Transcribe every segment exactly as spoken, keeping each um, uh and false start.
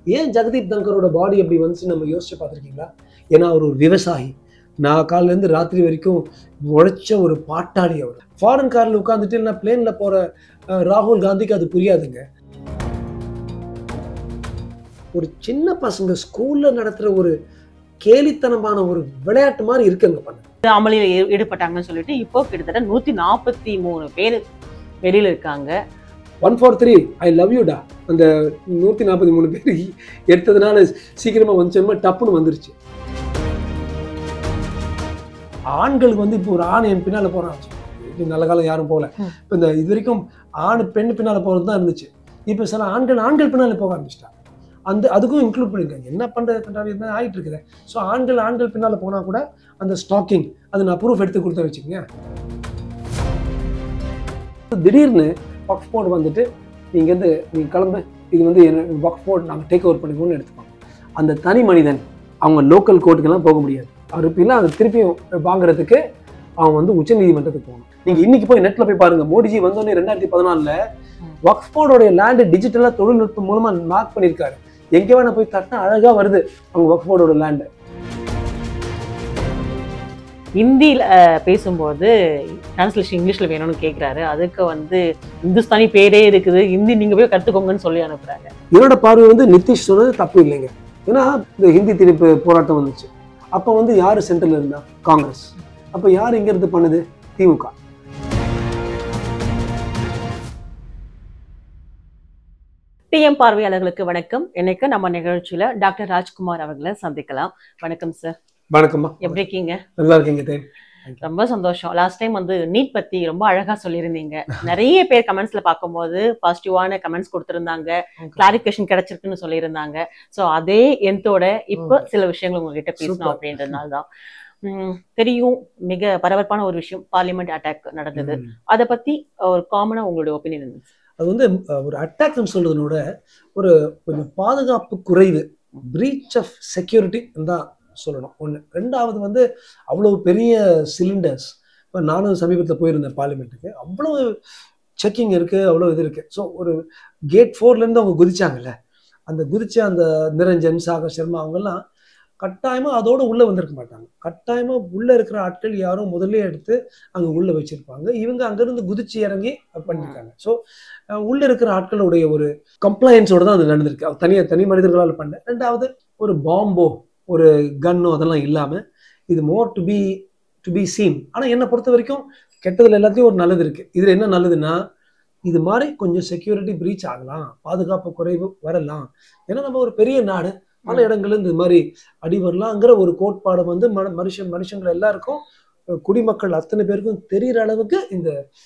ஏன் ஜெகதீப் தங்கரோட பாடி அப்படி வந்துச்சு நம்ம யோசிச்சு பார்த்துருக்கீங்களா? ஏன்னா அவர் ஒரு விவசாயி. நான் காலிலேருந்து ராத்திரி வரைக்கும் உழைச்ச ஒரு பாட்டாளி அவர். ஃபாரின் காரில் உட்காந்துட்டு இல்லை பிளேனில் போகிற ராகுல் காந்திக்கு அது புரியாதுங்க. ஒரு சின்ன பசங்க ஸ்கூலில் நடத்துகிற ஒரு கேலித்தனமான ஒரு விளையாட்டு மாதிரி இருக்குங்க பண்ண அமளியில் ஈடுபட்டாங்கன்னு சொல்லிட்டு இப்போ கிட்டத்தட்ட நூற்றி நாற்பத்தி மூணு பேர் வெளியில் இருக்காங்க. One four three I love யூடா அந்த நூற்றி நாற்பத்தி மூணு பேர் எடுத்ததுனால சீக்கிரமாக வந்துச்சோமா டப்புன்னு வந்துருச்சு. ஆண்களுக்கு வந்து இப்போ ஒரு ஆண் என் பின்னால் போகிறான், நல்ல காலம் யாரும் போகல. இப்போ இந்த இது வரைக்கும் ஆண் பெண் பின்னால் போகிறது தான் இருந்துச்சு. இப்போ சில ஆண்கள் ஆண்கள் பின்னால் போக ஆரம்பிச்சிட்டாங்க. அந்த அதுக்கும் இன்க்ளூட் பண்ணியிருக்காங்க. என்ன பண்ணுறது என்ன ஆகிட்டு இருக்குது. ஸோ ஆண்கள் ஆண்கள் பின்னால் போனால் கூட அந்த ஸ்டாக்கிங் அது நான் ப்ரூஃப் எடுத்து கொடுத்த வச்சுக்கோங்க. திடீர்னு வக்ஃப் போர்டு வந்துட்டு நீங்கேருந்து நீங்கள் கிளம்பு, இது வந்து வக்ஃப் போர்டு நாங்கள் டேக் ஓவர் பண்ணிக்கணும்னு எடுத்துப்பாங்க. அந்த தனி மனிதன் அவங்க லோக்கல் கோர்ட்டுக்கெல்லாம் போக முடியாது. அறுப்பிலாம் அதை திருப்பியும் வாங்குறதுக்கு அவன் வந்து உச்ச நீதிமன்றத்துக்கு போகணும். நீங்கள் இன்னைக்கு போய் நெட்டில் போய் பாருங்கள், மோடிஜி வந்தோடனே ரெண்டாயிரத்தி பதினாலில் வக்ஃப் போர்டோடைய லேண்டு டிஜிட்டலாக தொழில்நுட்பம் மூலமாக மார்க் பண்ணியிருக்காரு. எங்கே வேணா போய் தட்டினா அழகாக வருது அவங்க வக்ஃப் போர்டோட லேண்டு. ஹிந்தியில் பேசும்போது டிரான்ஸ்லேஷன் இங்கிலீஷில் வேணும்னு கேட்குறாரு. அதுக்கு வந்து இந்துஸ்தானி பேரே இருக்குது, ஹிந்தி நீங்கள் போய் கற்றுக்கோங்கன்னு சொல்லி அனுப்புகிறாங்க. என்னோட பார்வை வந்து நிதிஷ் சொன்னது தப்பு இல்லைங்க. ஏன்னா இந்த ஹிந்தி திணிப்பு போராட்டம் வந்துச்சு. அப்போ வந்து யார் சென்ட்ரல் இருந்தா? காங்கிரஸ். அப்போ யார் இங்கிருந்து பண்ணுது? திமுக. டிஎம் பார்வையாளர்களுக்கு வணக்கம். இன்னைக்கு நம்ம நிகழ்ச்சியில டாக்டர் ராஜ்குமார் அவர்களை சந்திக்கலாம். வணக்கம் சார். வணக்கம்மா, எப்படி இருக்கீங்க? நல்லா இருக்கீங்க. ரொம்ப சந்தோஷம். லாஸ்ட் டைம் வந்து நீட் பத்தி ரொம்ப அழகா சொல்லியிருந்தீங்க. நிறைய பேர் கமெண்ட்ஸ்ல பார்க்கும்போது பாசிட்டிவான கமெண்ட்ஸ் கொடுத்திருந்தாங்க, கிளாரிபிகேஷன் கிடைச்சிருக்குன்னு சொல்லியிருந்தாங்க. ஸோ அதே எந்தோட இப்போ சில விஷயங்கள் உங்ககிட்ட பேசணும் அப்படின்றதுனால தான். உம் தெரியும், மிக பரபரப்பான ஒரு விஷயம் பார்லிமெண்ட் அட்டாக் நடந்தது. அதை பத்தி ஒரு காமனா உங்களுடைய ஒப்பீனியன் இருந்துச்சு? அது வந்து ஒரு அட்டாக்னு சொல்றதோட ஒரு கொஞ்சம் பாதுகாப்பு குறைவு, பிரீச் ஆஃப் செக்யூரிட்டி தான் சொல்லணும். ஒன்று. ரெண்டாவது வந்து அவ்வளவு பெரிய சிலிண்டர்ஸ். இப்போ நானும் சமீபத்தில் போயிருந்தேன் பார்லிமெண்ட்டுக்கு. அவ்வளோ செக்கிங் இருக்குது, அவ்வளோ இது இருக்குது. ஸோ ஒரு கேட் ஃபோர்லேருந்து அவங்க குதிச்சாங்கல்ல, அந்த குதிச்ச அந்த நிரஞ்சன், சாகர் சர்மா அவங்கெல்லாம் கட்டாயமாக அதோடு உள்ளே வந்திருக்க மாட்டாங்க. கட்டாயமாக உள்ளே இருக்கிற ஆட்கள் யாரும் முதல்ல எடுத்து அங்கே உள்ளே வச்சுருப்பாங்க. இவங்க அங்கேருந்து குதிச்சு இறங்கி பண்ணியிருக்காங்க. ஸோ உள்ளே இருக்கிற ஆட்களுடைய ஒரு கம்ப்ளைன்ஸோடு தான் அது நடந்திருக்கு. தனியாக தனி மனிதர்களால் பண்ண. ரெண்டாவது ஒரு பாம்போ ஒரு கன்னோ அதெல்லாம் இல்லாமல் இது more to be to be seen. ஆனால் என்னை பொறுத்த வரைக்கும் கெட்டதில் எல்லாத்தையும் ஒரு நல்லது இருக்குது. இதில் என்ன நல்லதுன்னா, இது மாதிரி கொஞ்சம் செக்யூரிட்டி பிரீச் ஆகலாம், பாதுகாப்பு குறைவு வரலாம். ஏன்னா நம்ம ஒரு பெரிய நாடு, பல இடங்கள்ல இந்த மாதிரி அடி வரலாங்கிற ஒரு கோட்பாடு வந்து மனுஷன் மனுஷங்கள் எல்லாருக்கும், குடிமக்கள் அத்தனை பேருக்கும் தெரிகிற அளவுக்கு இந்த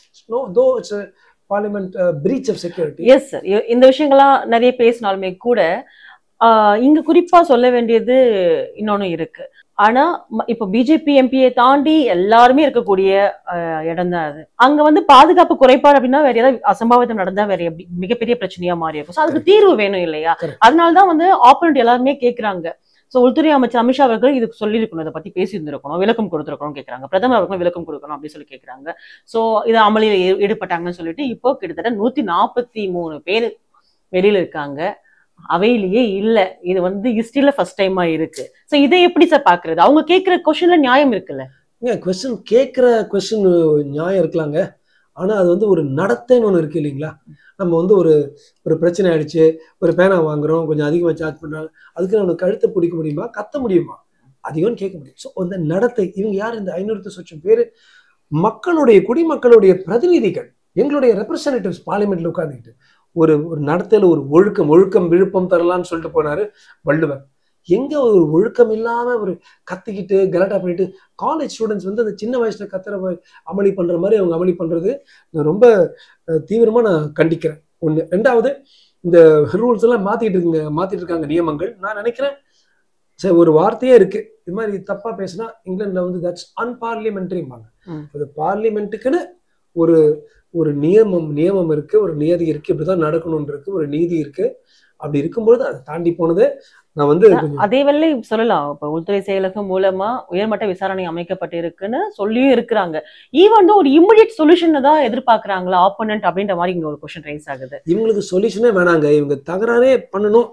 parliament breach of security. Yes sir, இந்த விஷயங்கள்லாம் நிறைய பேசினாலுமே கூட இங்க குறிப்பா சொல்ல வேண்டியது இன்னொன்னு இருக்கு. ஆனா இப்ப பிஜேபி எம்பியை தாண்டி எல்லாருமே இருக்கக்கூடிய இடம் தான் அது. அங்க வந்து பாதுகாப்பு குறைபாடு அப்படின்னா வேற ஏதாவது அசம்பாவிதம் நடந்தா வேற எப்படி மிகப்பெரிய பிரச்சனையா மாறி இருக்கும். அதுக்கு தீர்வு வேணும் இல்லையா? அதனாலதான் வந்து ஆப்போனன்ட் எல்லாருமே கேட்கிறாங்க. சோ உள்துறை அமைச்சர் அமித்ஷா அவர்கள் இதுக்கு சொல்லியிருக்கணும், இதை பத்தி பேசியிருந்திருக்கணும், விளக்கம் கொடுத்திருக்கணும் கேட்கறாங்க. பிரதமர் அவர்களும் விளக்கம் கொடுக்கணும் அப்படின்னு சொல்லி கேட்கறாங்க. சோ இது அமளியில் ஈடுபட்டாங்கன்னு சொல்லிட்டு இப்போ கிட்டத்தட்ட நூத்தி நாற்பத்தி மூணு பேர் வெளியில இருக்காங்க, அவையிலேயே இல்ல. இது வந்து ஹிஸ்டரியில ஃபர்ஸ்ட் டைமா இருக்கு. சோ இதை எப்படி சார் பாக்குறது? அவங்க கேட்கிற கொஸ்டின்ல நியாயம் இருக்குல்ல? கொஸ்டின் கேட்கிற கொஸ்டின் நியாயம் இருக்கலாங்க. ஆனா அது வந்து ஒரு நடத்தைன்னு ஒண்ணு இருக்கு இல்லைங்களா? நம்ம வந்து ஒரு ஒரு பிரச்சனை ஆயிடுச்சு, ஒரு பேனா வாங்குறோம், கொஞ்சம் அதிகமா சார்ஜ் பண்றாங்க, அதுக்கு நம்ம கழுத்தை பிடிக்க முடியுமா, கத்த முடியுமா? அதிகம் கேட்க முடியும். ஸோ அந்த நடத்தை, இவங்க யார்? இந்த ஐநூறு சொச்சம் பேரு மக்களுடைய குடிமக்களுடைய பிரதிநிதிகள், எங்களுடைய ரெப்ரசன்டேட்டிவ்ஸ் பார்லிமெண்ட்ல உட்கார்ந்துக்கிட்டு ஒரு ஒரு நடத்தையில ஒரு ஒழுக்கம் ஒழுக்கம் விழுப்பம் தரலான்னு சொல்லிட்டு போனாரு வள்ளுவர். எங்க ஒரு ஒழுக்கம் இல்லாம ஒரு கத்திக்கிட்டு கலாட்டா பண்ணிட்டு காலேஜ் ஸ்டூடெண்ட்ஸ் வந்து அந்த சின்ன வயசுல கத்துற அமளி பண்ற மாதிரி அவங்க அமளி பண்றது நான் ரொம்ப தீவிரமா நான் கண்டிக்கிறேன். ஒண்ணு. ரெண்டாவது, இந்த ரூல்ஸ் எல்லாம் மாத்திட்டு இருக்குங்க மாத்திட்டு இருக்காங்க நியமங்கள். நான் நினைக்கிறேன் சரி, ஒரு வார்த்தையே இருக்கு, இது மாதிரி தப்பா பேசினா இங்கிலாந்துல வந்து தட்ஸ் அன்பார்லிமெண்ட்ரிம்பாங்க. அது பார்லிமெண்ட்டுக்குன்னு ஒரு ஒரு நியமம் நியமம் இருக்கு, ஒரு நியதி இருக்கு, இப்படிதான் நடக்கணும்னு இருக்கு, ஒரு நீதி இருக்கு. அப்படி இருக்கும்போது அதை தாண்டி போனது நான் வந்து அதே வேளை சொல்லலாம். இப்ப உள்துறை செயலகம் மூலமா உயர்மட்ட விசாரணை அமைக்கப்பட்டு இருக்குன்னு சொல்லியும் இருக்கிறாங்க. ஈவன் ஒரு இமிடியட் சொல்யூஷன் தான் எதிர்பார்க்கறாங்களா ஆப்போனன்ட் அப்படின்ற மாதிரி இங்க ஒரு क्वेश्चन ரைஸ் ஆகுது. இவங்களுக்கு சொல்யூஷனே வேணாங்க, இவங்க தகராறே பண்ணணும்,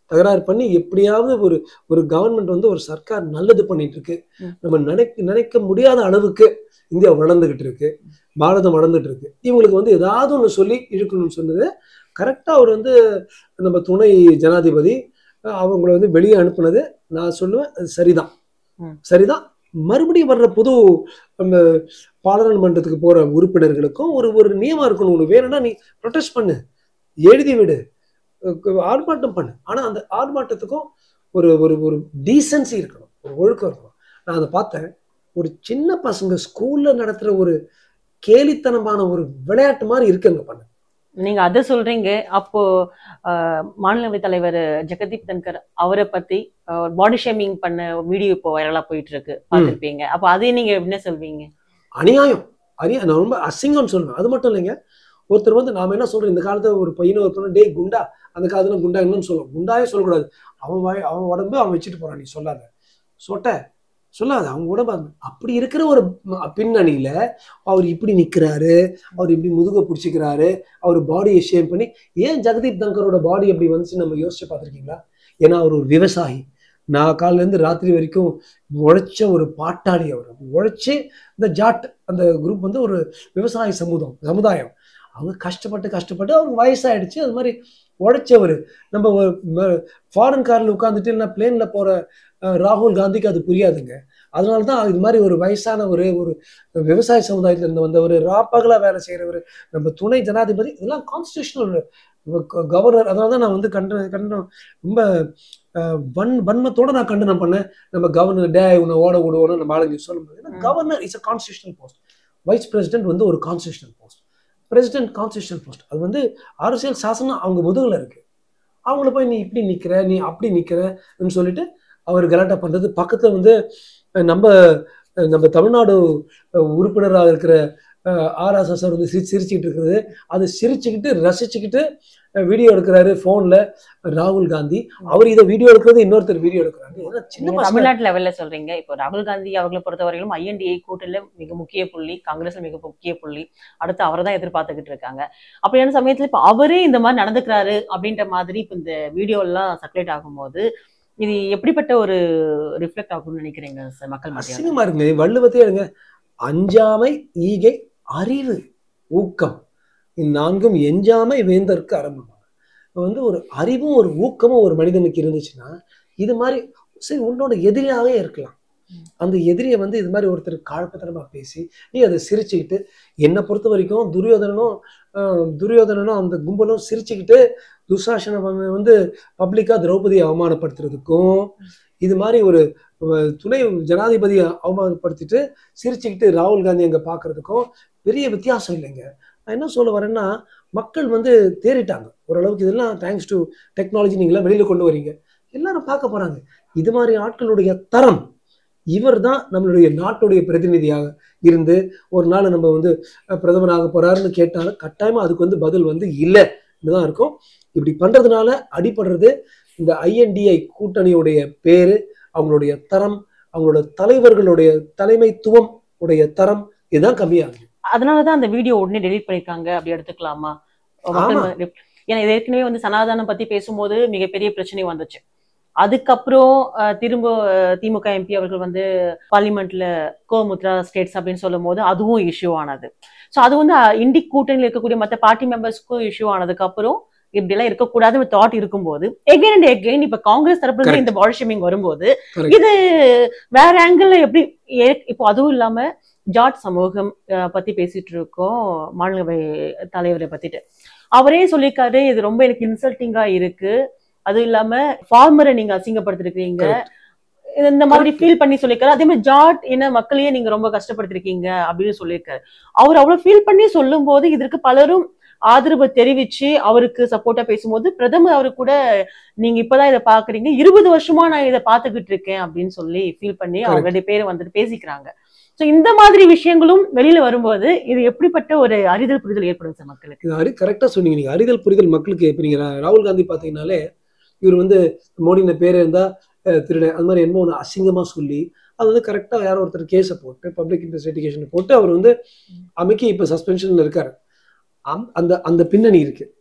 தகராறு பண்ணி எப்படியாவது ஒரு ஒரு கவர்மெண்ட் வந்து ஒரு சர்க்கார் நல்லது பண்ணிட்டு இருக்கு, நம்ம நினைக்க நினைக்க முடியாத அளவுக்கு இந்தியா வளர்ந்துகிட்டு இருக்கு, பாரதம் வளர்ந்துட்டு இருக்கு, இவங்களுக்கு வந்து ஏதாவது ஒன்று சொல்லி இழுக்கணும்னு சொன்னது கரெக்டா. அவர் வந்து நம்ம துணை ஜனாதிபதி அவங்களை வந்து வெளியே அனுப்புனது நான் சொல்லுவேன் அது சரிதான், சரிதான். மறுபடியும் வர்ற புது நம்ம பாராளுமன்றத்துக்கு போற உறுப்பினர்களுக்கும் ஒரு ஒரு நியமம் இருக்கணும். ஒன்று வேணும்னா நீ ப்ரொடெஸ்ட் பண்ணு, எழுதி விடு, ஆர்ப்பாட்டம் பண்ணு. ஆனா அந்த ஆர்ப்பாட்டத்துக்கும் ஒரு ஒரு ஒரு டீசன்சி இருக்கணும், ஒரு ஒழுக்கம் இருக்கணும். நான் அதை பார்த்தேன். ஒரு சின்ன பசங்க ஸ்கூல்ல நடத்துற ஒரு கேலித்தனமான ஒரு விளையாட்டு மாதிரி இருக்குங்க பண்ண. நீங்க அதை சொல்றீங்க. அப்போ மாநிலங்களவை தலைவர் ஜெகதீப் தன்கர் அவரை பத்தி பாடி ஷேமிங் பண்ண வீடியோ இப்போ வைரலா போயிட்டு இருக்கு, பார்த்திருப்பீங்க. அப்ப அதே நீங்க என்ன சொல்வீங்க? அநியாயம், அநியாயம். நான் ரொம்ப அசிங்கம்னு சொல்லுவேன். அது மட்டும் இல்லைங்க, ஒருத்தர் வந்து நாம என்ன சொல்றோம், இந்த காலத்துல ஒரு பையனை ஒரு பொண்ணு டே குண்டா, அந்த காலத்துல குண்டா என்னன்னு சொல்லுவோம். குண்டாவே சொல்லக்கூடாது. அவன் வாய் அவன் உடம்பு அவன் வச்சுட்டு போறான், நீ சொல்லாத, சொட்ட சொல்லாத, அவங்க உடம்பு. அப்படி இருக்கிற ஒரு பின்னணியில அவர் இப்படி நிக்கிறாரு, அவர் இப்படி முதுக பிடிச்சிக்கிறாரு, அவர் பாடியை ஷேம் பண்ணி. ஏன் ஜெகதீப் தங்கரோட பாடி அப்படி வந்துச்சு நம்ம யோசிச்சு பார்த்துருக்கீங்களா? ஏன்னா அவர் ஒரு விவசாயி. நான் காலையில இருந்து ராத்திரி வரைக்கும் உழைச்ச ஒரு பாட்டாளி. அவர் உழைச்சி இந்த ஜாட் அந்த குரூப் வந்து ஒரு விவசாய சமூகம் சமுதாயம். அவங்க கஷ்டப்பட்டு கஷ்டப்பட்டு அவங்க வயசாயிடுச்சு. அது மாதிரி உழைச்சவர். நம்ம ஃபாரின் காரில் உட்காந்துட்டு இல்லை பிளேன்ல போற ராகுல் காந்திக்கு அது புரியாதுங்க. அதனாலதான் இது மாதிரி ஒரு வயசான ஒரு ஒரு விவசாய சமுதாயத்துல இருந்து வந்த ஒரு ராப்பகலா வேலை செய்யறவர் நம்ம துணை ஜனாதிபதி, இதெல்லாம் கான்ஸ்டிடியூஷனல் கவர்னர். அதனாலதான் நான் வந்து கண்ட கண்டனம் ரொம்ப வன் வன்மத்தோட நான் கண்டனம் பண்ணேன். நம்ம கவர்னர் டே உன்னை ஓட விடுவோம்னு நம்ம ஆளுங்க சொல்ல முடியாது. Governor is a constitutional post, vice president வந்து ஒரு constitutional post, president constitutional post. அது வந்து அரசியல் சாசனம் அவங்க முதுகுல இருக்கு. அவங்கள போய் நீ இப்படி நிக்கிற, நீ அப்படி நிக்கிறன்னு சொல்லிட்டு அவர் கலாட்டா பண்றது. பக்கத்துல வந்து நம்ம நம்ம தமிழ்நாடு உறுப்பினராக இருக்கிற ஆர் எஸ் எஸ் வந்து சிரி சிரிச்சுக்கிட்டு இருக்கிறது, அது சிரிச்சுக்கிட்டு ரசிச்சுக்கிட்டு வீடியோ எடுக்கிறாரு போன்ல ராகுல் காந்தி. அவர் இதை வீடியோ எடுக்கிறது, இன்னொருத்தர் வீடியோ எடுக்கிறாங்க. தமிழ்நாட்டு லெவல்ல சொல்றீங்க. இப்போ ராகுல் காந்தி அவர்களை பொறுத்தவரையிலும் ஐஎன்டிஏ கூட்டணியில மிக முக்கிய புள்ளி, காங்கிரஸ்ல மிக முக்கிய புள்ளி, அடுத்து அவரை தான் எதிர்பார்த்துக்கிட்டு இருக்காங்க. அப்படியான சமயத்துல இப்ப அவரே இந்த மாதிரி நடந்துக்கிறாரு அப்படின்ற மாதிரி இப்ப இந்த வீடியோ எல்லாம் சர்க்குலேட் ஆகும்போது இது எப்படிப்பட்ட ஒரு ரிஃப்ளெக்ட் ஆகும்னு நினைக்கிறீங்க சார் மக்கள் மத்தியில? அசிங்கமா இருங்க. வள்ளுவத்தே எடுங்க, அஞ்சாமை, ஈகை, அறிவு, ஊக்கம், இந்நான்கும் எஞ்சாமை வேந்தற்கு அறம்பு. வந்து ஒரு அறிவும் ஒரு ஊக்கமும் ஒரு மனிதனுக்கு இருந்துச்சுன்னா இது மாதிரி சரி உன்னோட எதிரியாவே இருக்கலாம். அந்த எதிரியை வந்து இது மாதிரி ஒருத்தர் காழ்ப்புத்தனமா பேசி நீ அதை சிரிச்சுக்கிட்டு, என்னை பொறுத்த வரைக்கும் துரியோதனனும் துரியோதனனும் அந்த கும்பலும் சிரிச்சுக்கிட்டு துஷாசனை வந்து பப்ளிக்கா திரௌபதியை அவமானப்படுத்துறதுக்கும், இது மாதிரி ஒரு துணை ஜனாதிபதியை அவமானப்படுத்திட்டு சிரிச்சுக்கிட்டு ராகுல் காந்தி அங்க பாக்குறதுக்கும் பெரிய வித்தியாசம் இல்லைங்க. நான் என்ன சொல்ல வரேன்னா, மக்கள் வந்து தேறிட்டாங்க ஓரளவுக்கு. இதெல்லாம் தேங்க்ஸ் டு டெக்னாலஜி நீங்களாம் வெளியில கொண்டு வரீங்க, எல்லாரும் பார்க்க போறாங்க. இது மாதிரி ஆட்களுடைய தரம். இவர் தான் நம்மளுடைய நாட்டுடைய பிரதிநிதியாக இருந்து ஒரு நாள் நம்ம வந்து பிரதமராக போறாருன்னு கேட்டாலும் கட்டாயமா அதுக்கு வந்து பதில் வந்து இல்லைன்னு தான் இருக்கும். இப்படி பண்றதுனால அடிபடுறது இந்த ஐஎன்டிஐ கூட்டணியுடைய பேரு, அவங்களுடைய தரம், அவங்களோட தலைவர்களுடைய தலைமைத்துவம் உடைய தரம் இதுதான் கம்மியாகுது. அதனாலதான் அந்த வீடியோ உடனே டெலீட் பண்ணிருக்காங்க அப்படி எடுத்துக்கலாமா? ஏன்னா இது ஏற்கனவே வந்து சனாதானம் பத்தி பேசும்போது மிகப்பெரிய பிரச்சனை வந்துச்சு. அதுக்கப்புறம் திரும்ப திமுக எம்பி அவர்கள் வந்து பார்லிமெண்ட்ல கோமுத்ரா ஸ்டேட்ஸ் அப்படின்னு சொல்லும் போது அதுவும் இஷ்யூ ஆனது. ஸோ அது வந்து இண்டி கூட்டணியில் இருக்கக்கூடிய மற்ற பார்ட்டி மெம்பர்ஸ்க்கும் இஷ்யூ ஆனதுக்கு அப்புறம் இப்படி எல்லாம் இருக்கக்கூடாது தாட் இருக்கும்போது எகைன் அண்ட் எகைன் இப்ப காங்கிரஸ் தரப்புல இந்த பாடி ஷேமிங் வரும்போது இது வேற ஆங்கிள் எப்படி இப்போ அதுவும் இல்லாம ஜாட் சமூகம் பத்தி பேசிட்டு இருக்கோம் மாநிலவை தலைவரை பத்திட்டு அவரே சொல்லியிருக்காரு இது ரொம்ப எனக்கு இன்சல்ட்டிங்கா இருக்கு, அதுவும் இல்லாம ஃபார்மரை நீங்க அசிங்கப்படுத்திருக்கீங்க இந்த மாதிரி ஃபீல் பண்ணி சொல்லியிருக்காரு. அதே மாதிரி ஜாட் என்ன மக்களையே நீங்க ரொம்ப கஷ்டப்படுத்திருக்கீங்க அப்படின்னு சொல்லியிருக்காரு. அவர் அவ்வளவு ஃபீல் பண்ணி சொல்லும் போது இதற்கு பலரும் ஆதரவு தெரிவிச்சு அவருக்கு சப்போர்ட்டா பேசும்போது பிரதமர் அவரு கூட நீங்க இப்பதான் இதை பாக்குறீங்க, இருபது வருஷமா நான் இதை பாத்துக்கிட்டு இருக்கேன் அப்படின்னு சொல்லி ஃபீல் பண்ணி அவங்களுடைய பேரை வந்துட்டு பேசிக்கிறாங்க. சோ இந்த மாதிரி விஷயங்களும் வெளியில வரும்போது இது எப்படிப்பட்ட ஒரு அறிதல் புரிதல் ஏற்படும் சார் மக்களுக்கு? கரெக்டா சொன்னீங்க நீங்க. அறிதல் புரிதல் மக்களுக்கு இப்ப நீங்க ராகுல் காந்தி பாத்தீங்கன்னாலே இவர் வந்து மோடின பேர் இருந்தா திருட அது மாதிரி என்ன ஒன்று அசிங்கமா சொல்லி அது வந்து கரெக்டா யாரோ ஒருத்தர் கேஸை போட்டு பப்ளிக் இன்வெஸ்டிகேஷன் போட்டு அவர் வந்து அமைக்கி இப்ப சஸ்பென்ஷன்ல இருக்காரு. அந்த அந்த பின்னணி இருக்கு.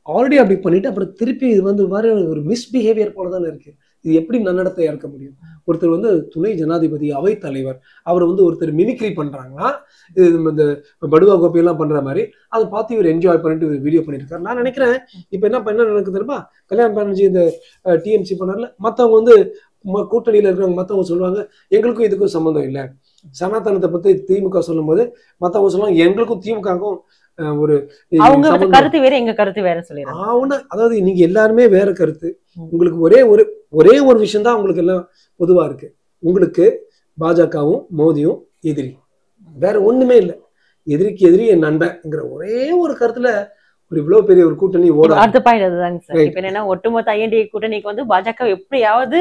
ஆல்ரெடி அப்படி பண்ணிட்டு அப்புறம் திருப்பி இது வந்து மாதிரி ஒரு மிஸ்பிஹேவியர் போல தானே இருக்கு. இது எப்படி நன்னடத்தையா இருக்க முடியும்? ஒருத்தர் வந்து துணை ஜனாதிபதி, அவை தலைவர், அவர் வந்து ஒருத்தர் மிமிக்ரி பண்றாங்களா, இது இந்த படுவா கோப்பையெல்லாம் பண்ற மாதிரி அதை பார்த்து இவர் என்ஜாய் பண்ணிட்டு ஒரு வீடியோ பண்ணியிருக்காரு. நான் நினைக்கிறேன் இப்ப என்ன என்ன நடக்குது தெரியுமா, கல்யாண் பானர்ஜி இந்த டிஎம்சி பண்ணார்ல, மற்றவங்க வந்து கூட்டணியில இருக்கிறவங்க மற்றவங்க சொல்லுவாங்க எங்களுக்கும் இதுக்கும் சம்மந்தம் இல்லை. சனாதனத்தை பத்தி திமுக சொல்லும் போது மற்றவங்க சொல்லுவாங்க எங்களுக்கும் திமுகவுக்கும் ஒரு அவங்க கருத்து வேற எங்க கருத்து வேற சொல்லிடுறாங்க. அதாவது நீங்க எல்லாருமே வேற கருத்து, உங்களுக்கு ஒரே ஒரு ஒரே ஒரு விஷயம் தான் உங்களுக்கு எல்லாம் பொதுவா இருக்கு. உங்களுக்கு பாஜகவும் மோடியும் எதிரி, வேற ஒண்ணுமே இல்லை. எதிரிக்கு எதிரி என் நண்பன்ங்கிற ஒரே ஒரு கருத்துல ஒரு இவ்வளவு பெரிய ஒரு கூட்டணி ஓட. அடுத்த பாயிண்ட் அதுதாங்க சார். இப்ப என்னன்னா ஒட்டுமொத்த ஐஎன்டிஏ கூட்டணிக்கு வந்து பாஜக எப்படியாவது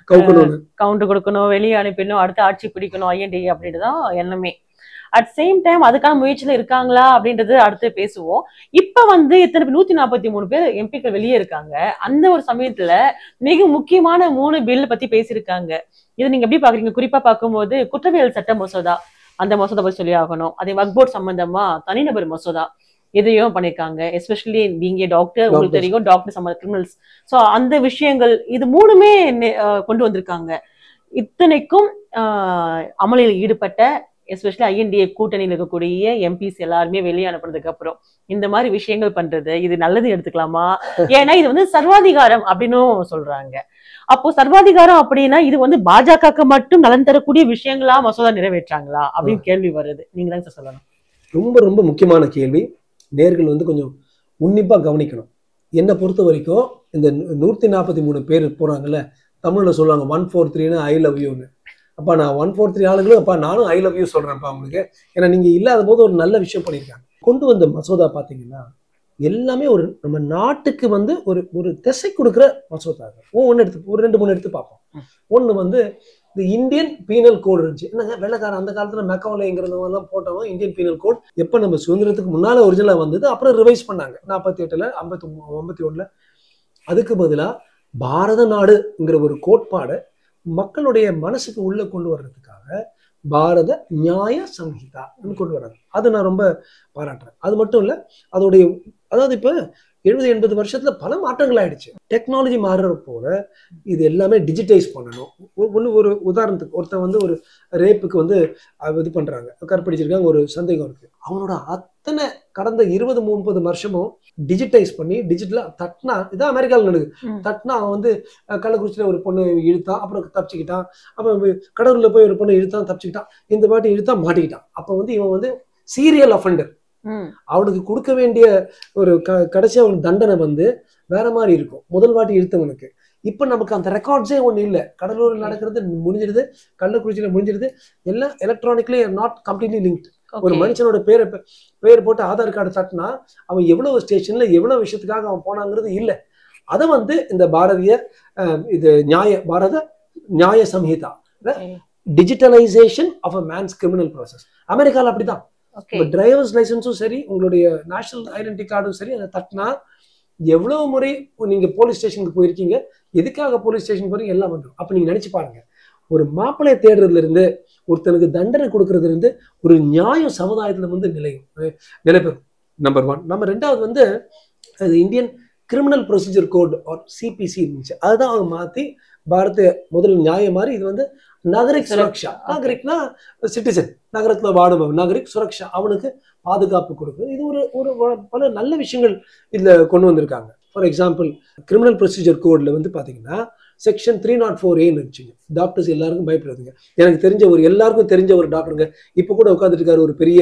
கவுண்டர் கொடுக்கணும், வெளியே அனுப்பிடணும், அடுத்த ஆட்சி பிடிக்கணும் ஐஎன்டிஏ அப்படின்ட்டுதான் எண்ணமே. அட் சேம் டைம் அதுக்கான முயற்சியில இருக்காங்களா அப்படின்றது அடுத்து பேசுவோம். இப்ப வந்து எத்தனை நூத்தி நாற்பத்தி மூணு பேர் எம்பிக்கள் வெளியே இருக்காங்க. அந்த ஒரு சமயத்துல மிக முக்கியமான மூணு பில் பத்தி பேசியிருக்காங்க. இதை நீங்க எப்படி பாக்குறீங்க? குறிப்பா பார்க்கும்போது குற்றவியல் சட்ட மசோதா, அந்த மசோதா பத்தி சொல்லி ஆகணும். அதே வக்போர்ட் சம்பந்தமா தனிநபர் மசோதா இதையும் பண்ணிருக்காங்க. எஸ்பெஷலி நீங்க டாக்டர், உங்களுக்கு தெரியும் டாக்டர் சம்பந்த கிரிமினல்ஸ், ஸோ அந்த விஷயங்கள் இது மூணுமே கொண்டு வந்திருக்காங்க. இத்தனைக்கும் ஆஹ் அமளியில் ஈடுபட்ட எஸ்பெஷலி ஐஎன்டிஏ கூட்டணியில் இருக்கக்கூடிய எம்பிஸ் எல்லாருமே வெளியே அனுப்புறதுக்கு அப்புறம் இந்த மாதிரி விஷயங்கள் பண்றது இது நல்லது எடுத்துக்கலாமா? ஏன்னா இது வந்து சர்வாதிகாரம் அப்படின்னு சொல்றாங்க. அப்போ சர்வாதிகாரம் அப்படின்னா இது வந்து பாஜக மட்டும் நலன் தரக்கூடிய விஷயங்களா மசோதா நிறைவேற்றாங்களா அப்படின்னு கேள்வி வருது. நீங்க தான் சொல்லணும். ரொம்ப ரொம்ப முக்கியமான கேள்வி. நேர்கள் வந்து கொஞ்சம் உன்னிப்பா கவனிக்கணும். என்னை பொறுத்த வரைக்கும் இந்த நூத்தி நாற்பத்தி மூணு பேர் போறாங்கல்ல, தமிழ்ல சொல்லுவாங்க ஒன் ஃபோர் த்ரீன்னு ஐ லவ் யூன்னு. அப்பா நான் ஒன் ஃபோர் த்ரீ ஆளுங்களும் அப்பா நானும் ஐ லவ் யூ சொல்றேன்ப்பா உங்களுக்கு. ஏன்னா நீங்க இல்லாத போது ஒரு நல்ல விஷயம் பண்ணியிருக்காங்க. கொண்டு வந்த மசோதா பாத்தீங்கன்னா எல்லாமே ஒரு நம்ம நாட்டுக்கு வந்து ஒரு ஒரு திசை கொடுக்குற மசோதா. ஒன்று எடுத்து ஒரு ரெண்டு மூணு எடுத்து பார்ப்போம். ஒன்று வந்து இந்த இந்தியன் பீனல் கோடு இருந்துச்சு. என்னங்க வெள்ளக்காரன் அந்த காலத்துல மெக்காவலைங்கிறதெல்லாம் போட்டவங்க இந்தியன் பீனல் கோட் எப்ப நம்ம சுதந்திரத்துக்கு முன்னால ஒரிஜினலா வந்தது, அப்புறம் ரிவைஸ் பண்ணாங்க நாற்பத்தி எட்டுல ஐம்பத்தி ஐம்பத்தி ஒண்ணுல. அதுக்கு பதிலா பாரத நாடுங்கிற ஒரு கோட்பாடை மக்களுடைய மனசுக்கு உள்ள கொண்டு வர்றதுக்காக பாரத நியாய சம்ஹிதா கொண்டு வர்றாங்க. அது நான் ரொம்ப பாராட்டுறேன். அது மட்டும் இல்ல, அதோடைய அதாவது இப்ப எழுபது எண்பது வருஷத்துல பல மாற்றங்கள் ஆயிடுச்சு. டெக்னாலஜி மாறுற போல இது எல்லாமே டிஜிட்டைஸ் பண்ணணும். ஒன்று ஒரு உதாரணத்துக்கு ஒருத்தன் வந்து ஒரு ரேப்புக்கு வந்து இது பண்றாங்க, கற்பழிச்சிருக்காங்க, ஒரு சந்தேகம் இருக்கு. அவனோட அத்தனை கடந்த இருபது முப்பது வருஷமும் டிஜிட்டைஸ் பண்ணி டிஜிட்டலா தட்டினா, இதான் அமெரிக்காவில் நடக்குது. தட்டினா அவன் வந்து கள்ளக்குறிச்சியில ஒரு பொண்ணு இழுத்தான், அப்புறம் தப்பிச்சுக்கிட்டான். அப்புறம் கடவுள்ல போய் ஒரு பொண்ணு இழுத்தான், தப்பிச்சுக்கிட்டான். இந்த வாட்டி இழுத்தான், மாட்டிக்கிட்டான். அப்ப வந்து இவன் வந்து சீரியல் அஃபெண்டர். அவனுக்கு கொடுக்க வேண்டிய ஒரு க கடைசி அவனுக்கு தண்டனை வந்து வேற மாதிரி இருக்கும் முதல் வாட்டி இழுத்தவனுக்கு. இப்ப நமக்கு அந்த ரெக்கார்ட்ஸே ஒண்ணு இல்லை. கடலூரில் நடக்கிறது முடிஞ்சிருது, கள்ளக்குறிச்சியில முடிஞ்சிருது, எல்லாம் எலக்ட்ரானிக்லி நாட் கம்ப்ளீட்லி லிங்க்ட். ஒரு மனுஷனோட பேரை பேர் போட்டு ஆதார் கார்டு தட்டினா அவன் எவ்வளவு ஸ்டேஷன்ல எவ்வளவு விஷயத்துக்காக அவன் போனாங்கிறது இல்லை. அதை வந்து இந்த பாரதிய இது Nyaya Bharata Nyaya Samhita, digitalisation of a man's criminal process. அமெரிக்கால அப்படிதான். டிரைவர்ஸ் லைசன்ஸும் சரி, உங்களுடைய நேஷனல் ஐடென்டி கார்டும் சரி, அதை தட்டினா எவ்வளவு முறை நீங்க போலீஸ் ஸ்டேஷனுக்கு போயிருக்கீங்க, எதுக்காக போலீஸ் ஸ்டேஷன் போறீங்க, எல்லாம் வந்துடும். அப்ப நீங்க நினைச்சு பாருங்க, ஒரு மாப்பிள்ளையை தேடுறதுல இருந்து ஒருத்தனுக்கு தண்டனை கொடுக்கறதுல இருந்து ஒரு நியாயம் சமுதாயத்துல வந்து நிலையும் நிலைபெறும். Number one. நம்ம ரெண்டாவது வந்து Indian criminal procedure code or CPC இருந்துச்சு. அதுதான் அவங்க மாத்தி பாரத முதல் நியாயம் மாதிரி இது வந்து நாகரிக் சுரக்ஷா. நாகரிக்னா சிட்டிசன், நகரத்துல வாடுபவன், நாகரிக் சுரக்ஷா, அவனுக்கு பாதுகாப்பு கொடுக்குறது. இது ஒரு ஒரு பல நல்ல விஷயங்கள் இதுல கொண்டு வந்திருக்காங்க. ஃபார் எக்ஸாம்பிள் கிரிமினல் ப்ரொசீஜர் கோட்ல வந்து பாத்தீங்கன்னா செக்ஷன் த்ரீ நாட் ஃபோர் ஏன்னு இருந்துச்சுங்க. டாக்டர்ஸ் எல்லாருக்கும் பயப்படுறதுங்க. எனக்கு தெரிஞ்ச ஒரு எல்லாருக்கும் தெரிஞ்ச ஒரு டாக்டருங்க இப்ப கூட உட்காந்துட்டு இருக்காரு, ஒரு பெரிய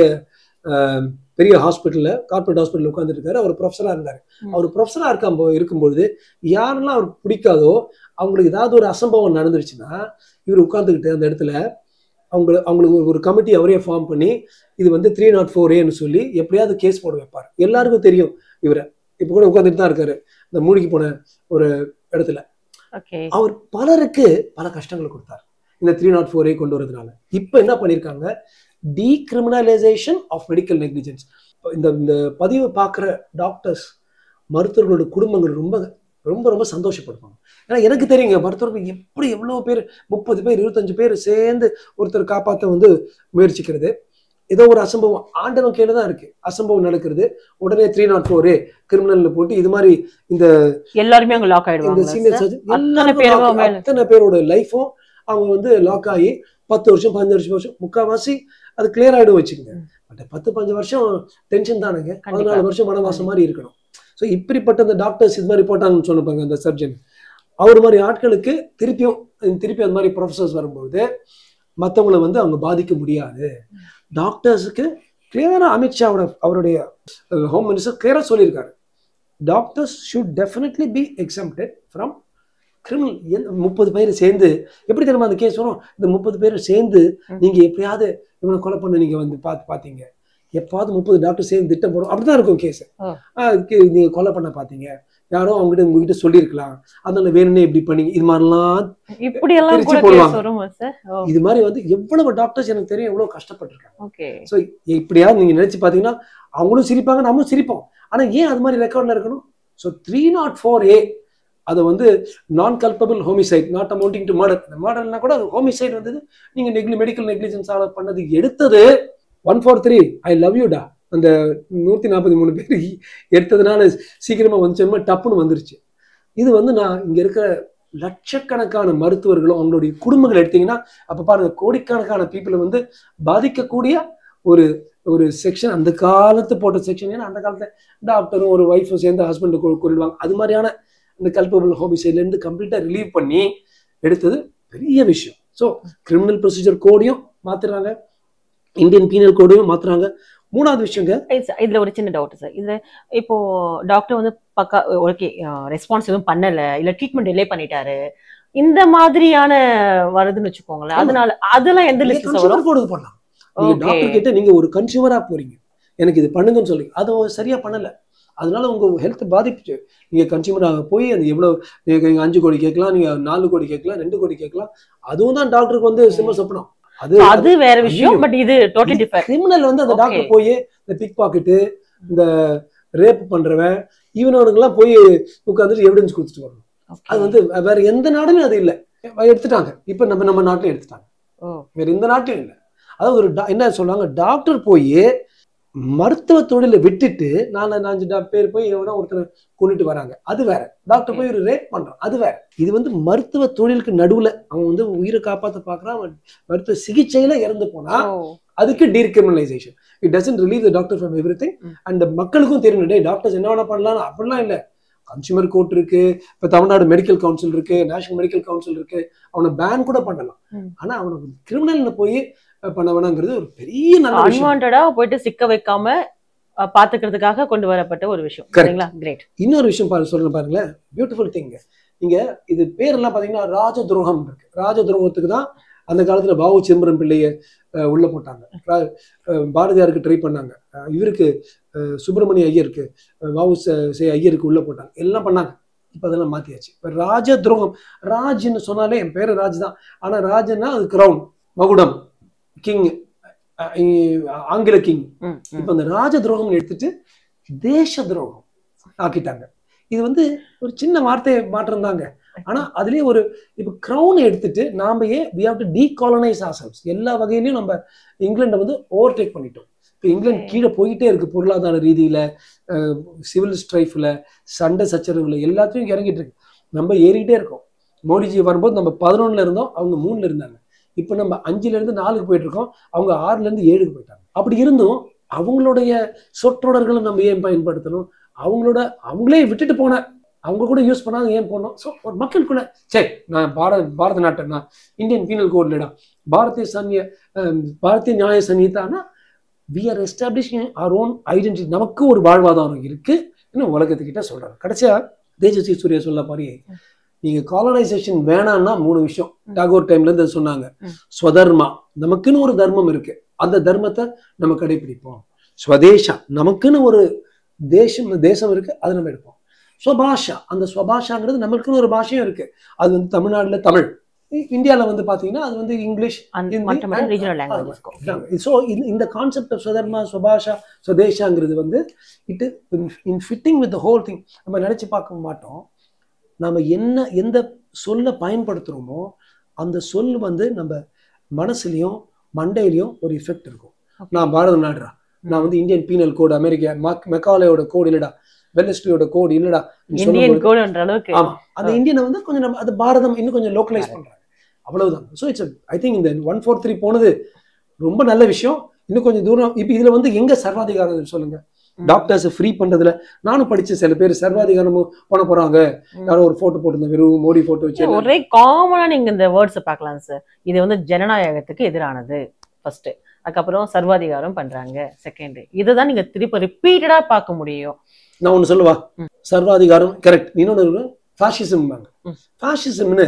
பெரிய ஹாஸ்பிட்டல்ல, கார்பரேட் ஹாஸ்பிட்டல் உட்காந்துட்டு இருக்காரு. அவர் ப்ரொஃபஸரா இருந்தாரு. அவர் ப்ரொஃபஸரா இருக்க இருக்கும்பொழுது யாரெல்லாம் அவருக்கு பிடிக்காதோ அவங்களுக்கு ஏதாவது ஒரு அசம்பவம் நடந்துருச்சுன்னா இவர் உட்காந்துக்கிட்டு அந்த இடத்துல அவங்க அவங்களுக்கு ஒரு கமிட்டி அவரே ஃபார்ம் பண்ணி இது வந்து த்ரீ நாட் ஃபோர் ஏன்னு சொல்லி எப்படியாவது கேஸ் போட வைப்பார். எல்லாருக்கும் தெரியும் இவரை. இப்ப கூட உட்காந்துட்டு தான் இருக்காரு இந்த மூழ்கி போன ஒரு இடத்துல. அவர் பலருக்கு பல கஷ்டங்களை கொடுத்தார் இந்த த்ரீ நாட் ஃபோர் ஏ கொண்டு வரதுனால. இப்ப என்ன பண்ணிருக்காங்க, டீக்ரிமினலைசேஷன் ஆஃப் மெடிக்கல் நெக்லிஜென்ஸ். இந்த இந்த பதிவை பார்க்குற டாக்டர்ஸ், மருத்துவர்களோட குடும்பங்கள் ரொம்ப ரொம்ப ரொம்ப சந்தோஷப்படுவாங்க. ஏன்னா எனக்கு தெரியுங்க, மருத்துவர்கள் எப்படி எவ்வளவு பேர், முப்பது பேர் இருபத்தஞ்சு பேர் சேர்ந்து ஒருத்தர் காப்பாற்ற வந்து முயற்சிக்கிறது. ஏதோ ஒரு அசம்பவம் ஆண்டவன் கையில தான் இருக்கு. அசம்பவம் நடக்கிறது, உடனே த்ரீ நாட் ஃபோர் கிரிமினல்ல போட்டு இது மாதிரி இந்த எல்லாருமே அங்க லாக் இந்த ஆயிடுவாங்க சீனியர் சர்ஜன் எல்லாருக்கும் அத்தனை பேரோட லைஃபும் அவங்க வந்து லாக் ஆகி பத்து வருஷம் பதினஞ்சு வருஷம் வருஷம் முக்கால்வாசி அது கிளியர் ஆயிடும் வச்சுக்கோங்க. பட் பத்து பதினஞ்சு வருஷம் டென்ஷன் தானுங்க, பதினாலு வருஷம் வனவாசம் மாதிரி இருக்கணும். ஸோ இப்படிப்பட்ட அந்த டாக்டர்ஸ் இது மாதிரி போட்டாங்கன்னு சொன்னப்பாங்க அந்த சர்ஜன். அவர் மாதிரி ஆட்களுக்கு திருப்பியும் திருப்பி அந்த மாதிரி ப்ரொஃபசர்ஸ் வரும்போது மற்றவங்களை வந்து அவங்க பாதிக்க முடியாது. டாக்டர்ஸுக்கு கிளியரா அமித்ஷாவோட அவருடைய ஹோம் மினிஸ்டர் கிளியரா சொல்லியிருக்காரு, doctors should definitely be exempted from criminal. முப்பது பேர் சேர்ந்து எப்படி தெரியுமா அந்த கேஸ் வரும், இந்த முப்பது பேர் சேர்ந்து நீங்க எப்படியாவது இவனை கொலை பண்ண நீங்க வந்து பார்த்து பார்த்தீங்க, எப்பாவது முப்பது டாக்டர் சேர்ந்து திட்டம் போடும் அப்படிதான் இருக்கும் கேஸ். நீங்க கொலை பண்ண பார்த்தீங்க, யாரோ அவங்ககிட்ட உங்ககிட்ட சொல்லியிருக்கலாம், அதனால வேணும்னே இப்படி பண்ணீங்க, இது மாதிரிலாம் இப்படி எல்லாம் போடுவாங்க. இது மாதிரி வந்து எவ்வளவு டாக்டர்ஸ் எனக்கு தெரியும் எவ்வளவு கஷ்டப்பட்டிருக்காங்க. ஸோ இப்படியாவது நீங்க நினைச்சு பாத்தீங்கன்னா அவங்களும் சிரிப்பாங்க, நம்மளும் சிரிப்போம். ஆனா ஏன் அது மாதிரி ரெக்கார்ட்ல இருக்கணும்? So three not four A அதை வந்து நான் culpable homicide not amounting to murder. இந்த மர்டர்னா கூட அது ஹோமிசைட் வந்தது, நீங்க நெக்லி மெடிக்கல் நெக்லிஜென்ஸ் பண்ணது எடுத்தது one four three I love யூடா அந்த நூத்தி நாற்பத்தி மூணு பேர் எடுத்ததுனால சீக்கிரமா வந்து டப்புன்னு வந்துருச்சு. இது வந்து நான் இங்க இருக்கிற லட்சக்கணக்கான மருத்துவர்களும் அவங்களுடைய குடும்பங்கள் எடுத்தீங்கன்னா அப்ப பாருங்க கோடிக்கணக்கான பீப்புளை வந்து பாதிக்கக்கூடிய ஒரு ஒரு செக்ஷன், அந்த காலத்து போட்ட செக்ஷன். ஏன்னா அந்த காலத்துல டாக்டரும் ஒரு ஒய்ஃபும் சேர்ந்து ஹஸ்பண்ட் கொள்வாங்க. அது மாதிரியான இந்த கல்பபிள் ஹோமிசைட்ல இருந்து கம்ப்ளீட்டா ரிலீவ் பண்ணி எடுத்தது பெரிய விஷயம். ஸோ கிரிமினல் ப்ரொசீஜர் கோடையும் மாத்துறாங்க, இந்தியன் பீனல் கோடையும் மாத்துறாங்க. மூணாவது விஷயங்க, இதுல ஒரு சின்ன டவுட் சார். இது இப்போ டாக்டர் வந்து பக்கா ஓகே ரெஸ்பான்ஸ் எதுவும் பண்ணல, இல்ல ட்ரீட்மெண்ட் டிலே பண்ணிட்டாரு, இந்த மாதிரியான வருதுன்னு வச்சுக்கோங்களேன், அதனால அதெல்லாம் எந்த லிஸ்ட் வரும்? போடுறது பண்ணலாம். நீங்க டாக்டர் கிட்ட நீங்க ஒரு கன்சியூமரா போறீங்க, எனக்கு இது பண்ணுங்கன்னு சொல்லி அதை சரியா பண்ணல, அதனால உங்க ஹெல்த் பாதிப்பு. நீங்க கன்சியூமராக போய் அது எவ்வளவு நீங்க அஞ்சு கோடி கேட்கலாம், நீங்க நாலு கோடி கேட்கலாம், ரெண்டு கோடி கேட்கலாம், அதுவும் தான் டாக்டருக்கு வந்து சிம்ம சொப்பனம். அது அது வேற விஷயம். பட் இது டோட்டலி டிஃபரண்ட். கிரிமினல் வந்து அந்த டாக்டர் போய் இந்த பிக் பாக்கெட்டு, இந்த ரேப் பண்றவன், இவனவனுக்கு எல்லாம் போய் உட்காந்துட்டு எவிடன்ஸ் கொடுத்துட்டு வரணும். அது வந்து வேற எந்த நாடுமே அது இல்லை, எடுத்துட்டாங்க. இப்ப நம்ம நம்ம நாட்டிலும் எடுத்துட்டாங்க, வேற எந்த நாட்டிலும் இல்லை. அதாவது ஒரு என்ன சொல்றாங்க, டாக்டர் போய் மருத்துவ தொழிலை விட்டுட்டு நாலு அஞ்சு பேர் போய் எவனா ஒருத்தர் கொண்டுட்டு வராங்க, அது வேற. டாக்டர் போய் ஒரு ரேப் பண்றான், அது வேற. இது வந்து மருத்துவ தொழிலுக்கு நடுவுல அவன் வந்து உயிரை காப்பாற்ற பாக்குறான், மருத்துவ சிகிச்சையில இறந்து போனா அதுக்கு decriminalisation. It doesn't relieve the doctor from everything. And மக்களுக்கும் தெரியும், டே டாக்டர்ஸ் என்ன வேணா பண்ணலாம் அப்படிலாம் இல்லை. கன்சியூமர் கோர்ட் இருக்கு, இப்ப தமிழ்நாடு மெடிக்கல் கவுன்சில் இருக்கு, நேஷனல் மெடிக்கல் கவுன்சில் இருக்கு, அவனை பேன் கூட பண்ணலாம். ஆனா அவனுக்கு கிரிமினல்ல போய் பண்ண வேணாங்கிறது ஒரு பெரிய நல்ல அன்வான்டடா போயிட்டு சிக்க வைக்காம பாத்துக்கிறதுக்காக கொண்டு வரப்பட்ட ஒரு விஷயம். சரிங்களா? கிரேட். இன்னொரு விஷயம் பாரு சொல்றேன் பாருங்களேன், பியூட்டிஃபுல் திங். நீங்க இது பேர் எல்லாம் பாத்தீங்கன்னா ராஜ துரோகம் இருக்கு. ராஜ துரோகத்துக்கு தான் அந்த காலத்துல பாவு சிதம்பரம் பிள்ளைய உள்ள போட்டாங்க, பாரதியாருக்கு ட்ரை பண்ணாங்க, இவருக்கு சுப்பிரமணிய ஐயருக்கு வாவு ஐயருக்கு உள்ள போட்டாங்க, எல்லாம் பண்ணாங்க. இப்ப அதெல்லாம் மாத்தியாச்சு. இப்ப ராஜ துரோகம், ராஜ்ன்னு சொன்னாலே என் பேரு ராஜ் தான், ஆனா ராஜன்னா அது கிரவுன், மகுடம், கிங், ஆங்கில கிங். இப்ப அந்த ராஜ துரோகம் எடுத்துட்டு தேச துரோகம் ஆக்கிட்டாங்க. இது வந்து ஒரு சின்ன வார்த்தை மாற்றம் தாங்க. ஆனா அதுலயே ஒரு இப்ப கிரவுன் எடுத்துட்டு நாம ஏன் we have to decolonize ourselves. எல்லா வகையிலயும் நம்ம இங்கிலாண்டை வந்து ஓவர்டேக் பண்ணிட்டோம். இப்ப இங்கிலாந்து கீழே போயிட்டே இருக்கு, பொருளாதார ரீதியில, சிவில் ஸ்ட்ரைஃப்ல, சண்டை சச்சரவுல எல்லாத்தையும் இறங்கிட்டு இருக்கு. நம்ம ஏறிக்கிட்டே இருக்கோம். மோடிஜி வரும்போது நம்ம பதினொன்னுல இருந்தோம், அவங்க மூணுல இருந்தாங்க. இப்ப நம்ம அஞ்சுல இருந்து நாலுக்கு போயிட்டு இருக்கோம், அவங்க ஆறுல இருந்து ஏழுக்கு போயிட்டாங்க. அப்படி இருந்தும் அவங்களுடைய சொற்றொடர்களை நம்ம ஏன் பயன்படுத்தணும், அவங்களோட அவங்களே விட்டுட்டு போன அவங்க கூட யூஸ் பண்ணாங்க ஏன் போனோம். ஸோ ஒரு மக்களுக்குள்ள சரி நான் பாரத பாரத நாட்டை நான் இந்தியன் பீனல் கோட்லடா பாரதிய சன்னிய பாரதிய நியாய சன்னிதானா we are establishing our own identity. நமக்கு ஒரு வாழ்வாதாரம் இருக்கு இன்னும் உலகத்துக்கிட்ட சொல்றாங்க. கடைசியா தேஜஸ்வி சூர்யா சொல்ல மாதிரி நீங்க காலனைசேஷன் வேணாம்னா மூணு விஷயம் டாகோர் டைம்ல இருந்து சொன்னாங்க. ஸ்வதர்மா, நமக்குன்னு ஒரு தர்மம் இருக்கு, அந்த தர்மத்தை நம்ம கடைபிடிப்போம். ஸ்வதேஷா, நமக்குன்னு ஒரு தேசம் தேசம் இருக்கு, அதை நம்ம எடுப்போம். ஸ்வபாஷா, அந்த ஸ்வபாஷாங்கிறது நம்மளுக்குன்னு ஒரு பாஷையும் இருக்கு, அது வந்து தமிழ்நாடுல தமிழ், இந்தியால வந்து பாத்தீங்கன்னா அது வந்து இங்கிலீஷ். ஸோ இந்த கான்செப்ட் ஆஃப் ஸ்வதர்மா, ஸ்வபாஷா, ஸ்வதேஷாங்கிறது வந்து it in fitting with the whole thing. நம்ம நினைச்சு பார்க்க மாட்டோம், நாம என்ன எந்த சொல்ல பயன்படுத்துறோமோ அந்த சொல் வந்து நம்ம மனசுலயும் மண்டையிலையும் ஒரு எஃபெக்ட் இருக்கும். நான் பாரத நாடுறா, நான் வந்து இந்தியன் பீனல் கோடு, அமெரிக்கா மெக்காலேயோட கோடு இல்லடா, வெல்லஸ்லியோட கோடு இல்லடா, இந்தியன் கோடுன்ற அளவுக்கு. ஆமா அந்த இந்தியனை வந்து கொஞ்சம் நம்ம அது பாரதம் இன்னும் கொஞ்சம் லோக்கலைஸ் பண்றாங்க, அவ்வளவுதான். ஸோ இட்ஸ் ஐ திங்க் இந்த ஒன் ஃபோர் த்ரீ போனது ரொம்ப நல்ல விஷயம். இன்னும் கொஞ்சம் தூரம் இப்ப இதுல வந்து எங்க சர்வாதிகாரம் சொல்லுங்க, டாக்டர்ஸ் ஃப்ரீ பண்றதுல நானும் படிச்ச சில பேர் சர்வாதிகாரமும் பண்ண போறாங்க, யாரோ ஒரு போட்டோ போட்டு வெறும் மோடி போட்டோ வச்சு. ஒரே காமனா நீங்க இந்த வேர்ட்ஸ் பார்க்கலாம் சார். இது வந்து ஜனநாயகத்துக்கு எதிரானது ஃபர்ஸ்ட், அதுக்கப்புறம் சர்வாதிகாரம் பண்றாங்க செகண்ட். இதுதான் நீங்க திருப்பி ரிப்பீட்டடா பார்க்க முடியும். நான் ஒண்ணு சொல்லுவா, சர்வாதிகாரம் கரெக்ட், இன்னொன்னு ஃபாசிசம். ஃபாசிசம்னு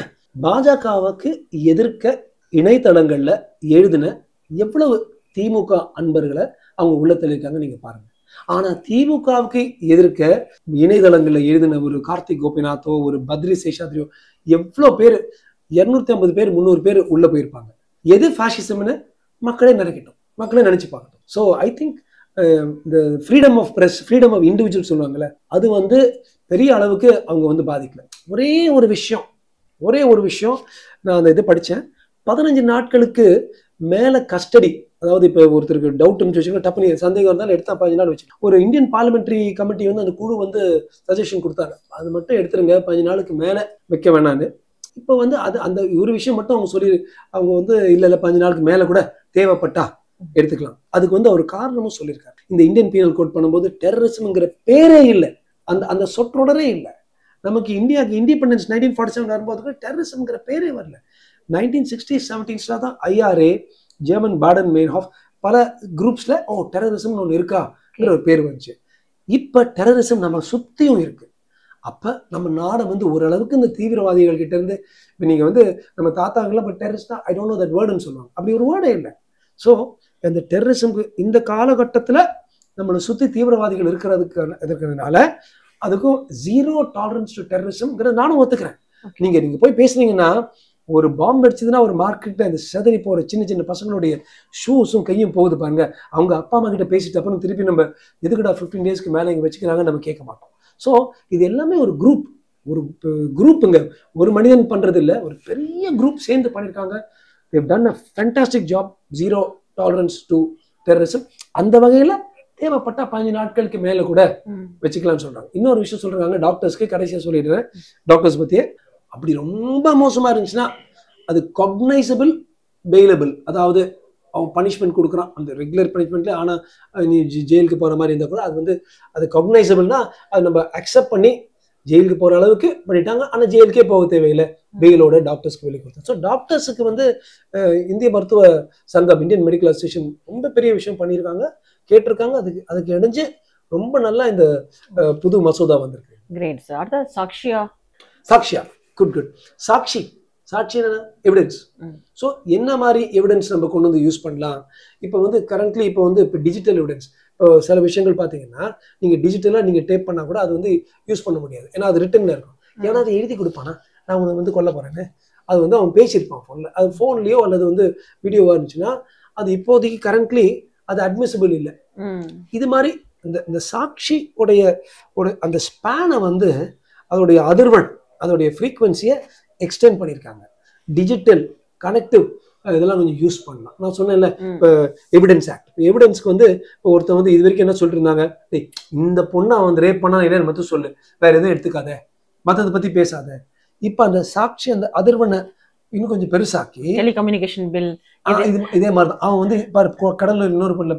பாஜகவுக்கு எதிர்க்க இணையதளங்கள்ல எழுதின எவ்வளவு திமுக அன்பர்களை அவங்க உள்ளத்துல இருக்காங்க நீங்க பாருங்க. ஆனா திமுகவுக்கு எதிர்க்க இணையதளங்கள்ல எழுதின ஒரு கார்த்திக் கோபிநாத்தோ ஒரு பத்ரி சேஷாத்ரியோ எவ்வளவு பேர், இருநூத்தி ஐம்பது பேர் முந்நூறு பேர் உள்ள போயிருப்பாங்க. எது ஃபாசிசம்னு மக்களே நினைக்கட்டும், மக்களே நினைச்சு பார்க்கட்டும். ஸோ ஐ திங்க் இந்த freedom of press, freedom of individual சொல்லுவாங்கல்ல, அது வந்து பெரிய அளவுக்கு அவங்க வந்து பாதிக்கல. ஒரே ஒரு விஷயம் ஒரே ஒரு விஷயம் நான் அந்த இது படித்தேன், பதினஞ்சு நாட்களுக்கு மேல கஸ்டடி, அதாவது இப்போ ஒருத்தருக்கு டவுட் வச்சுக்கோங்க, டப்புனி சந்தேகம் இருந்தாலும் எடுத்தா பதினஞ்சு நாள் வச்சு ஒரு இந்தியன் பார்லிமெண்ட்ரி கமிட்டி வந்து அந்த குழு வந்து சஜஷன் கொடுத்தாங்க, அது மட்டும் எடுத்துருங்க, பதினஞ்சு நாளுக்கு மேல வைக்க வேணான்னு. இப்போ வந்து அது அந்த ஒரு விஷயம் மட்டும் அவங்க சொல்லி அவங்க வந்து இல்ல இல்ல பதினஞ்சு நாளுக்கு மேல கூட தேவைப்பட்டா எடுத்துக்கலாம். அதுக்கு வந்து அவர் காரணமும் சொல்லியிருக்காரு. இந்த இந்தியன் பீனல் கோட் பண்ணும்போது டெரரிசம்ங்கிற பேரே இல்லை, அந்த அந்த சொற்றொடரே இல்லை. நமக்கு இந்தியாவுக்கு இண்டிபெண்டன்ஸ் நைன்டீன் ஃபார்ட்டி செவன் வரும்போது டெரரிசம்ங்கிற பேரே வரல. நைன்டீன் சிக்ஸ்டி செவன்டீன்ஸ்ல தான் ஐஆர்ஏ, ஜெர்மன் பாடன் மெயின்ஹாஃப் பல குரூப்ஸ்ல ஓ டெரரிசம்னு ஒன்று இருக்காங்கிற ஒரு பேர் வந்துச்சு. இப்ப டெரரிசம் நம்ம சுத்தியும் இருக்கு. அப்ப நம்ம நாடை வந்து ஓரளவுக்கு இந்த தீவிரவாதிகள் கிட்ட இருந்து, இப்ப நீங்க வந்து நம்ம தாத்தாங்கெல்லாம் இப்போ டெரரிஸ்டா ஐ டோன்ட் நோ தட் வேர்டுன்னு சொல்லுவாங்க, அப்படி ஒரு வேர்டே இல்லை. ஸோ இந்த டெரரிசம்க்கு இந்த காலகட்டத்தில் நம்மளை சுற்றி தீவிரவாதிகள் இருக்கிறதுக்கு இருக்கிறதுனால அதுக்கும் ஜீரோ டாலரன்ஸ் டு டெரரிசம்ங்கிறது நானும் ஒத்துக்கிறேன். நீங்க நீங்க போய் பேசுனீங்கன்னா ஒரு பாம்பு அடிச்சதுன்னா ஒரு மார்க்கெட்ல இந்த செதறி போற சின்ன சின்ன பசங்களுடைய ஷூஸும் கையும் போகுது பாருங்க, அவங்க அப்பா அம்மா கிட்ட பேசிட்டு அப்புறம் திருப்பி நம்ம எதுக்குடா ஃபிஃப்டீன் டேஸ்க்கு மேலே இங்கே வச்சுக்கிறாங்க நம்ம கேட்க மாட்டோம். ஸோ இது எல்லாமே ஒரு குரூப், ஒரு குரூப்புங்க, ஒரு மனிதன் பண்றது இல்லை, ஒரு பெரிய குரூப் சேர்ந்து பண்ணியிருக்காங்க. they've done a fantastic job, zero tolerance to terrorism. அந்த வகையில தேவைப்பட்டா பதினஞ்சு நாட்களுக்கு மேல கூட வச்சுக்கலாம்னு சொல்றாங்க. இன்னொரு விஷயம் சொல்றாங்க டாக்டர்ஸ்க்கு, கடைசியா சொல்லிடுறேன் டாக்டர்ஸ் பத்தியே, அப்படி ரொம்ப மோசமா இருந்துச்சுன்னா அது காக்னைசபிள் பெயிலபிள், அதாவது அவன் பனிஷ்மெண்ட் கொடுக்குறான் அந்த ரெகுலர் பனிஷ்மெண்ட்ல, ஆனா நீ ஜெயிலுக்கு போற மாதிரி இருந்தா கூட அது வந்து அது காக்னைசபிள்னா அது நம்ம அக்செப்ட் பண்ணி ஜெயிலுக்கு போற அளவுக்கு பண்ணிட்டாங்க. ஆனா ஜெயிலுக்கே போக தேவையில்லை, பெயிலோட டாக்டர்ஸ்க்கு வெளியே கொடுத்தா. ஸோ டாக்டர்ஸுக்கு வந்து இந்திய மருத்துவ சங்கம், இந்தியன் மெடிக்கல் அசோசியேஷன் ரொம்ப பெரிய விஷயம் பண்ணியிருக்காங்க, கேட்டிருக்காங்க. அதுக்கு அதுக்கு இணைஞ்சு ரொம்ப நல்லா இந்த புது மசோதா வந்திருக்கு. Great sir. அடுத்த சாக்ஷியா. சாக்ஷியா குட் குட் சாட்சி சாட்சி எவிடன்ஸ். ஸோ என்ன மாதிரி எவிடன்ஸ் நம்ம கொண்டு வந்து யூஸ் பண்ணலாம்? இப்போ வந்து கரண்ட்லி இப்போ வந்து இப்போ டிஜிட்டல் எவிடன்ஸ், இப்போ சில விஷயங்கள் பார்த்தீங்கன்னா நீங்கள் டிஜிட்டலாக நீங்கள் டேப் பண்ணால் கூட அது வந்து யூஸ் பண்ண முடியாது, ஏன்னா அது ரிட்டன்ல இருக்கும். ஏன்னா அதை எழுதி கொடுப்பானா நான் உன்னை வந்து கொல்ல போறேன்னு, அது வந்து அவன் பேசியிருப்பான் ஃபோனில், அது ஃபோன்லேயோ அல்லது வந்து வீடியோவாக இருந்துச்சுன்னா அது இப்போதைக்கு கரண்ட்லி அது அட்மிசிபிள் இல்லை. இது மாதிரி இந்த இந்த சாட்சி உடைய அந்த ஸ்பேனை வந்து அதோடைய அதிர்வெண், அதோடைய ஃப்ரீக்வன்சியை எக்ஸ்டெண்ட் பண்ணியிருக்காங்க. டிஜிட்டல் கனெக்டிவ் இதெல்லாம் கொஞ்சம் யூஸ் பண்ணலாம். நான் சொன்னேன்ல இப்போ எவிடன்ஸ் ஆக்ட், எவிடன்ஸ்க்கு வந்து இப்போ ஒருத்தர் வந்து இது வரைக்கும் என்ன சொல்லிட்டு இருந்தாங்க, இந்த பொண்ணை அவன் வந்து ரேப் பண்ணா என்னன்னு மட்டும் சொல்லு, வேற எதுவும் எடுத்துக்காத, மற்றதை பத்தி பேசாத. இப்போ அந்த சாட்சி அந்த அதிர்வனை இன்னும் கொஞ்சம் பெருசாக்கி டெலிகம்யூனிகேஷன் பில் இதே மாதிரிதான் அவன் வந்து பாரு கடல்ல இன்னொரு பொண்ணு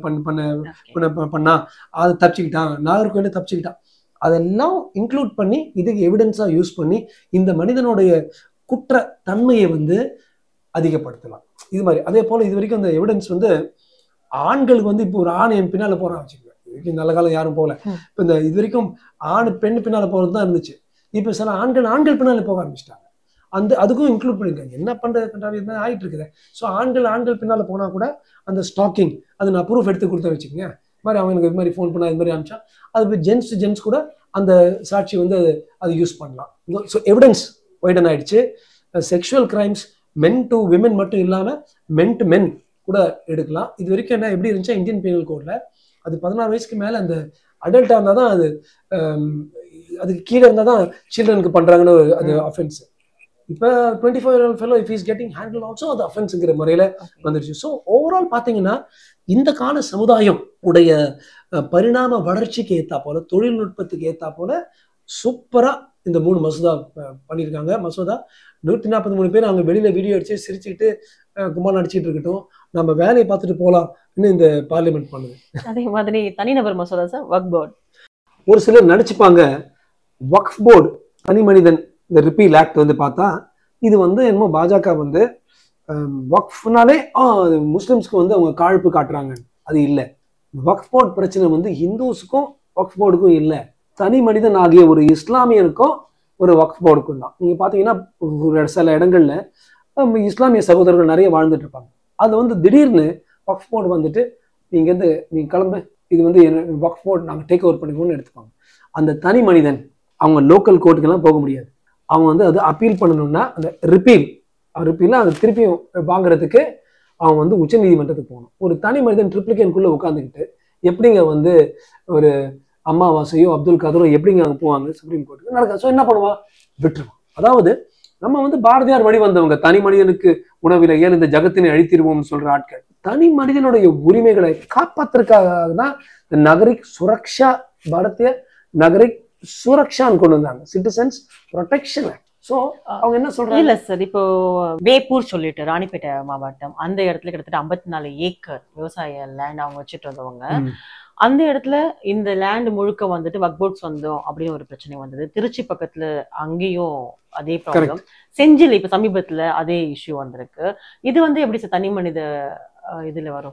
பண்ண பண்ணா அதை தப்பிச்சுக்கிட்டான், நாகர்கோயில தப்பிச்சுக்கிட்டான், அதெல்லாம் இன்க்ளூட் பண்ணி இதுக்கு எவிடன்ஸா யூஸ் பண்ணி இந்த மனிதனுடைய குற்ற தன்மையை வந்து அதிகப்படுத்தலாம். இது மாதிரி அதே போல இது வரைக்கும் அந்த எவிடன்ஸ் வந்து ஆண்களுக்கு வந்து இப்போ ஒரு ஆண் என் பின்னால போறான் வச்சுக்கோங்க, இது வரைக்கும் நல்ல காலம் யாரும் போகல. இப்போ இந்த இது வரைக்கும் ஆண் பெண் பின்னால போறது தான் இருந்துச்சு, இப்போ சில ஆண்கள் ஆண்கள் பின்னால போக ஆரம்பிச்சிட்டாங்க. அந்த அதுக்கும் இன்க்ளூட் பண்ணிருக்காங்க. என்ன பண்றது ஆயிட்டு இருக்குது. ஸோ ஆண்கள் ஆண்கள் பின்னால போனா கூட அந்த ஸ்டாக்கிங் அது நான் ப்ரூஃப் எடுத்து கொடுத்தா வச்சுக்கோங்க, இது மாதிரி அவனுக்கு இது மாதிரி ஃபோன் பண்ணா இது மாதிரி அனுப்பிச்சா அது ஜென்ஸ் ஜென்ஸ் கூட அந்த சாட்சி வந்து அது யூஸ் பண்ணலாம். ஸோ எவிடன்ஸ் வைடன் ஆயிடுச்சு. Sexual crimes men to women மட்டும் இல்லாம மென் டு மென் கூட எடுக்கலாம். இது வரைக்கும் என்ன எப்படி இருந்துச்சா இந்தியன் பீனல் கோட்ல அது பதினாறு வயசுக்கு மேல அந்த அடல்ட்டா இருந்தா தான் அது அதுக்கு கீழே இருந்தா தான் சில்ட்ரனுக்கு பண்றாங்கன்னு அது அஃபென்ஸ். இப்போ twenty five year fellow if is getting handle also அது அஃபென்ஸுங்கிற முறையில் வந்துருச்சு. ஸோ ஓவரால் பார்த்தீங்கன்னா இந்த கால சமுதாயம் உடைய பரிணாம வளர்ச்சிக்கு ஏற்றா போல, தொழில்நுட்பத்துக்கு ஏற்றா போல சூப்பராக இந்த மூணு மசோதா பண்ணியிருக்காங்க. மசோதா நூற்றி நாற்பத்தி மூணு பேர் அவங்க வெளியில் வீடியோ அடிச்சு சிரிச்சுக்கிட்டு கும்பல் அடிச்சுட்டு இருக்கட்டும், நம்ம வேலையை பார்த்துட்டு போகலாம் இன்னும் இந்த பார்லிமெண்ட் பண்ணுது. அதே மாதிரி தனிநபர் மசோதா சார், வக்ஃப் போர்டு. ஒரு சிலர் நடிச்சுப்பாங்க வக்ஃப் போர்டு தனி மனிதன் இந்த ரிப்பீல் ஆக்ட் வந்து பார்த்தா இது வந்து என்னமோ பாஜக வந்து வக்ஃப்னாலே முஸ்லிம்ஸ்க்கு வந்து அவங்க காழ்ப்பு காட்டுறாங்க. அது இல்லை. வக்ஃப் போர்டு பிரச்சனை வந்து ஹிந்துஸுக்கும் வக்ஃப் போர்டுக்கும் இல்லை, தனி மனிதன் ஆகிய ஒரு இஸ்லாமியனுக்கும் ஒரு வக்ஃப் போர்டுக்கும் தான். நீங்கள் பார்த்தீங்கன்னா சில இடங்கள்ல இஸ்லாமிய சகோதரர்கள் நிறைய வாழ்ந்துட்டு இருப்பாங்க. அது வந்து திடீர்னு வக்ஃப் போர்டு வந்துட்டு நீங்க வந்து நீங்க கிளம்பு, இது வந்து வக்ஃப் போர்டு நாங்கள் டேக் ஓவர் பண்ணிக்கணும்னு எடுத்துப்பாங்க. அந்த தனி மனிதன் அவங்க லோக்கல் கோர்ட்டுக்கெல்லாம் போக முடியாது. அவங்க வந்து அது அப்பீல் பண்ணணும்னா அந்த ரிப்பீல் ரிப்பீல் அதை திருப்பி வாங்குறதுக்கு அவங்க வந்து உச்ச நீதிமன்றத்துக்கு போகணும். ஒரு தனி மனிதன் ட்ரிப்ளிகேனுக்குள்ள உட்காந்துக்கிட்டு எப்படிங்க வந்து ஒரு அம்மாவாசையோ அப்துல் கதரோ எப்படிங்க அங்கே போவாங்க சுப்ரீம் கோர்ட்டுக்கு நடக்க. ஸோ என்ன பண்ணுவான், விட்டுருவான். அதாவது நம்ம வந்து பாரதியார் வழி வந்தவங்க, தனி மனிதனுக்கு உணவில ஏன் இந்த ஜகத்தினை அழித்திருவோம்னு சொல்ற ஆட்கள். தனி மனிதனுடைய உரிமைகளை காப்பாற்றுறதுக்காக தான் இந்த நகரிக் சுரக்ஷா பாரதிய நகரிக் சுரக்ஷான்னு கொண்டு வந்தாங்க, சிட்டிசன்ஸ் ப்ரொடெக்ஷன். சோ அவங்க என்ன சொல்றாங்க, இல்ல சார், இப்போ வேப்பூர் சொல்லிட்டு ராணிப்பேட்டை மாவட்டம் அந்த இடத்துல கிட்டத்தட்ட ஐம்பத்தி நாலு ஏக்கர் விவசாய லேண்ட் அவங்க வச்சுட்டு வந்தவங்க. அந்த இடத்துல இந்த லேண்ட் முழுக்க வந்துட்டு வக்ஃப் போர்டு சொந்தம் அப்படின்னு ஒரு பிரச்சனை வந்தது. திருச்சி பக்கத்துல அங்கேயும் அதே ப்ராப்ளம், செஞ்சில இப்ப சமீபத்துல அதே இஷ்யூ வந்திருக்கு. இது வந்து எப்படி சார் தனி மனித இதுல வரும்?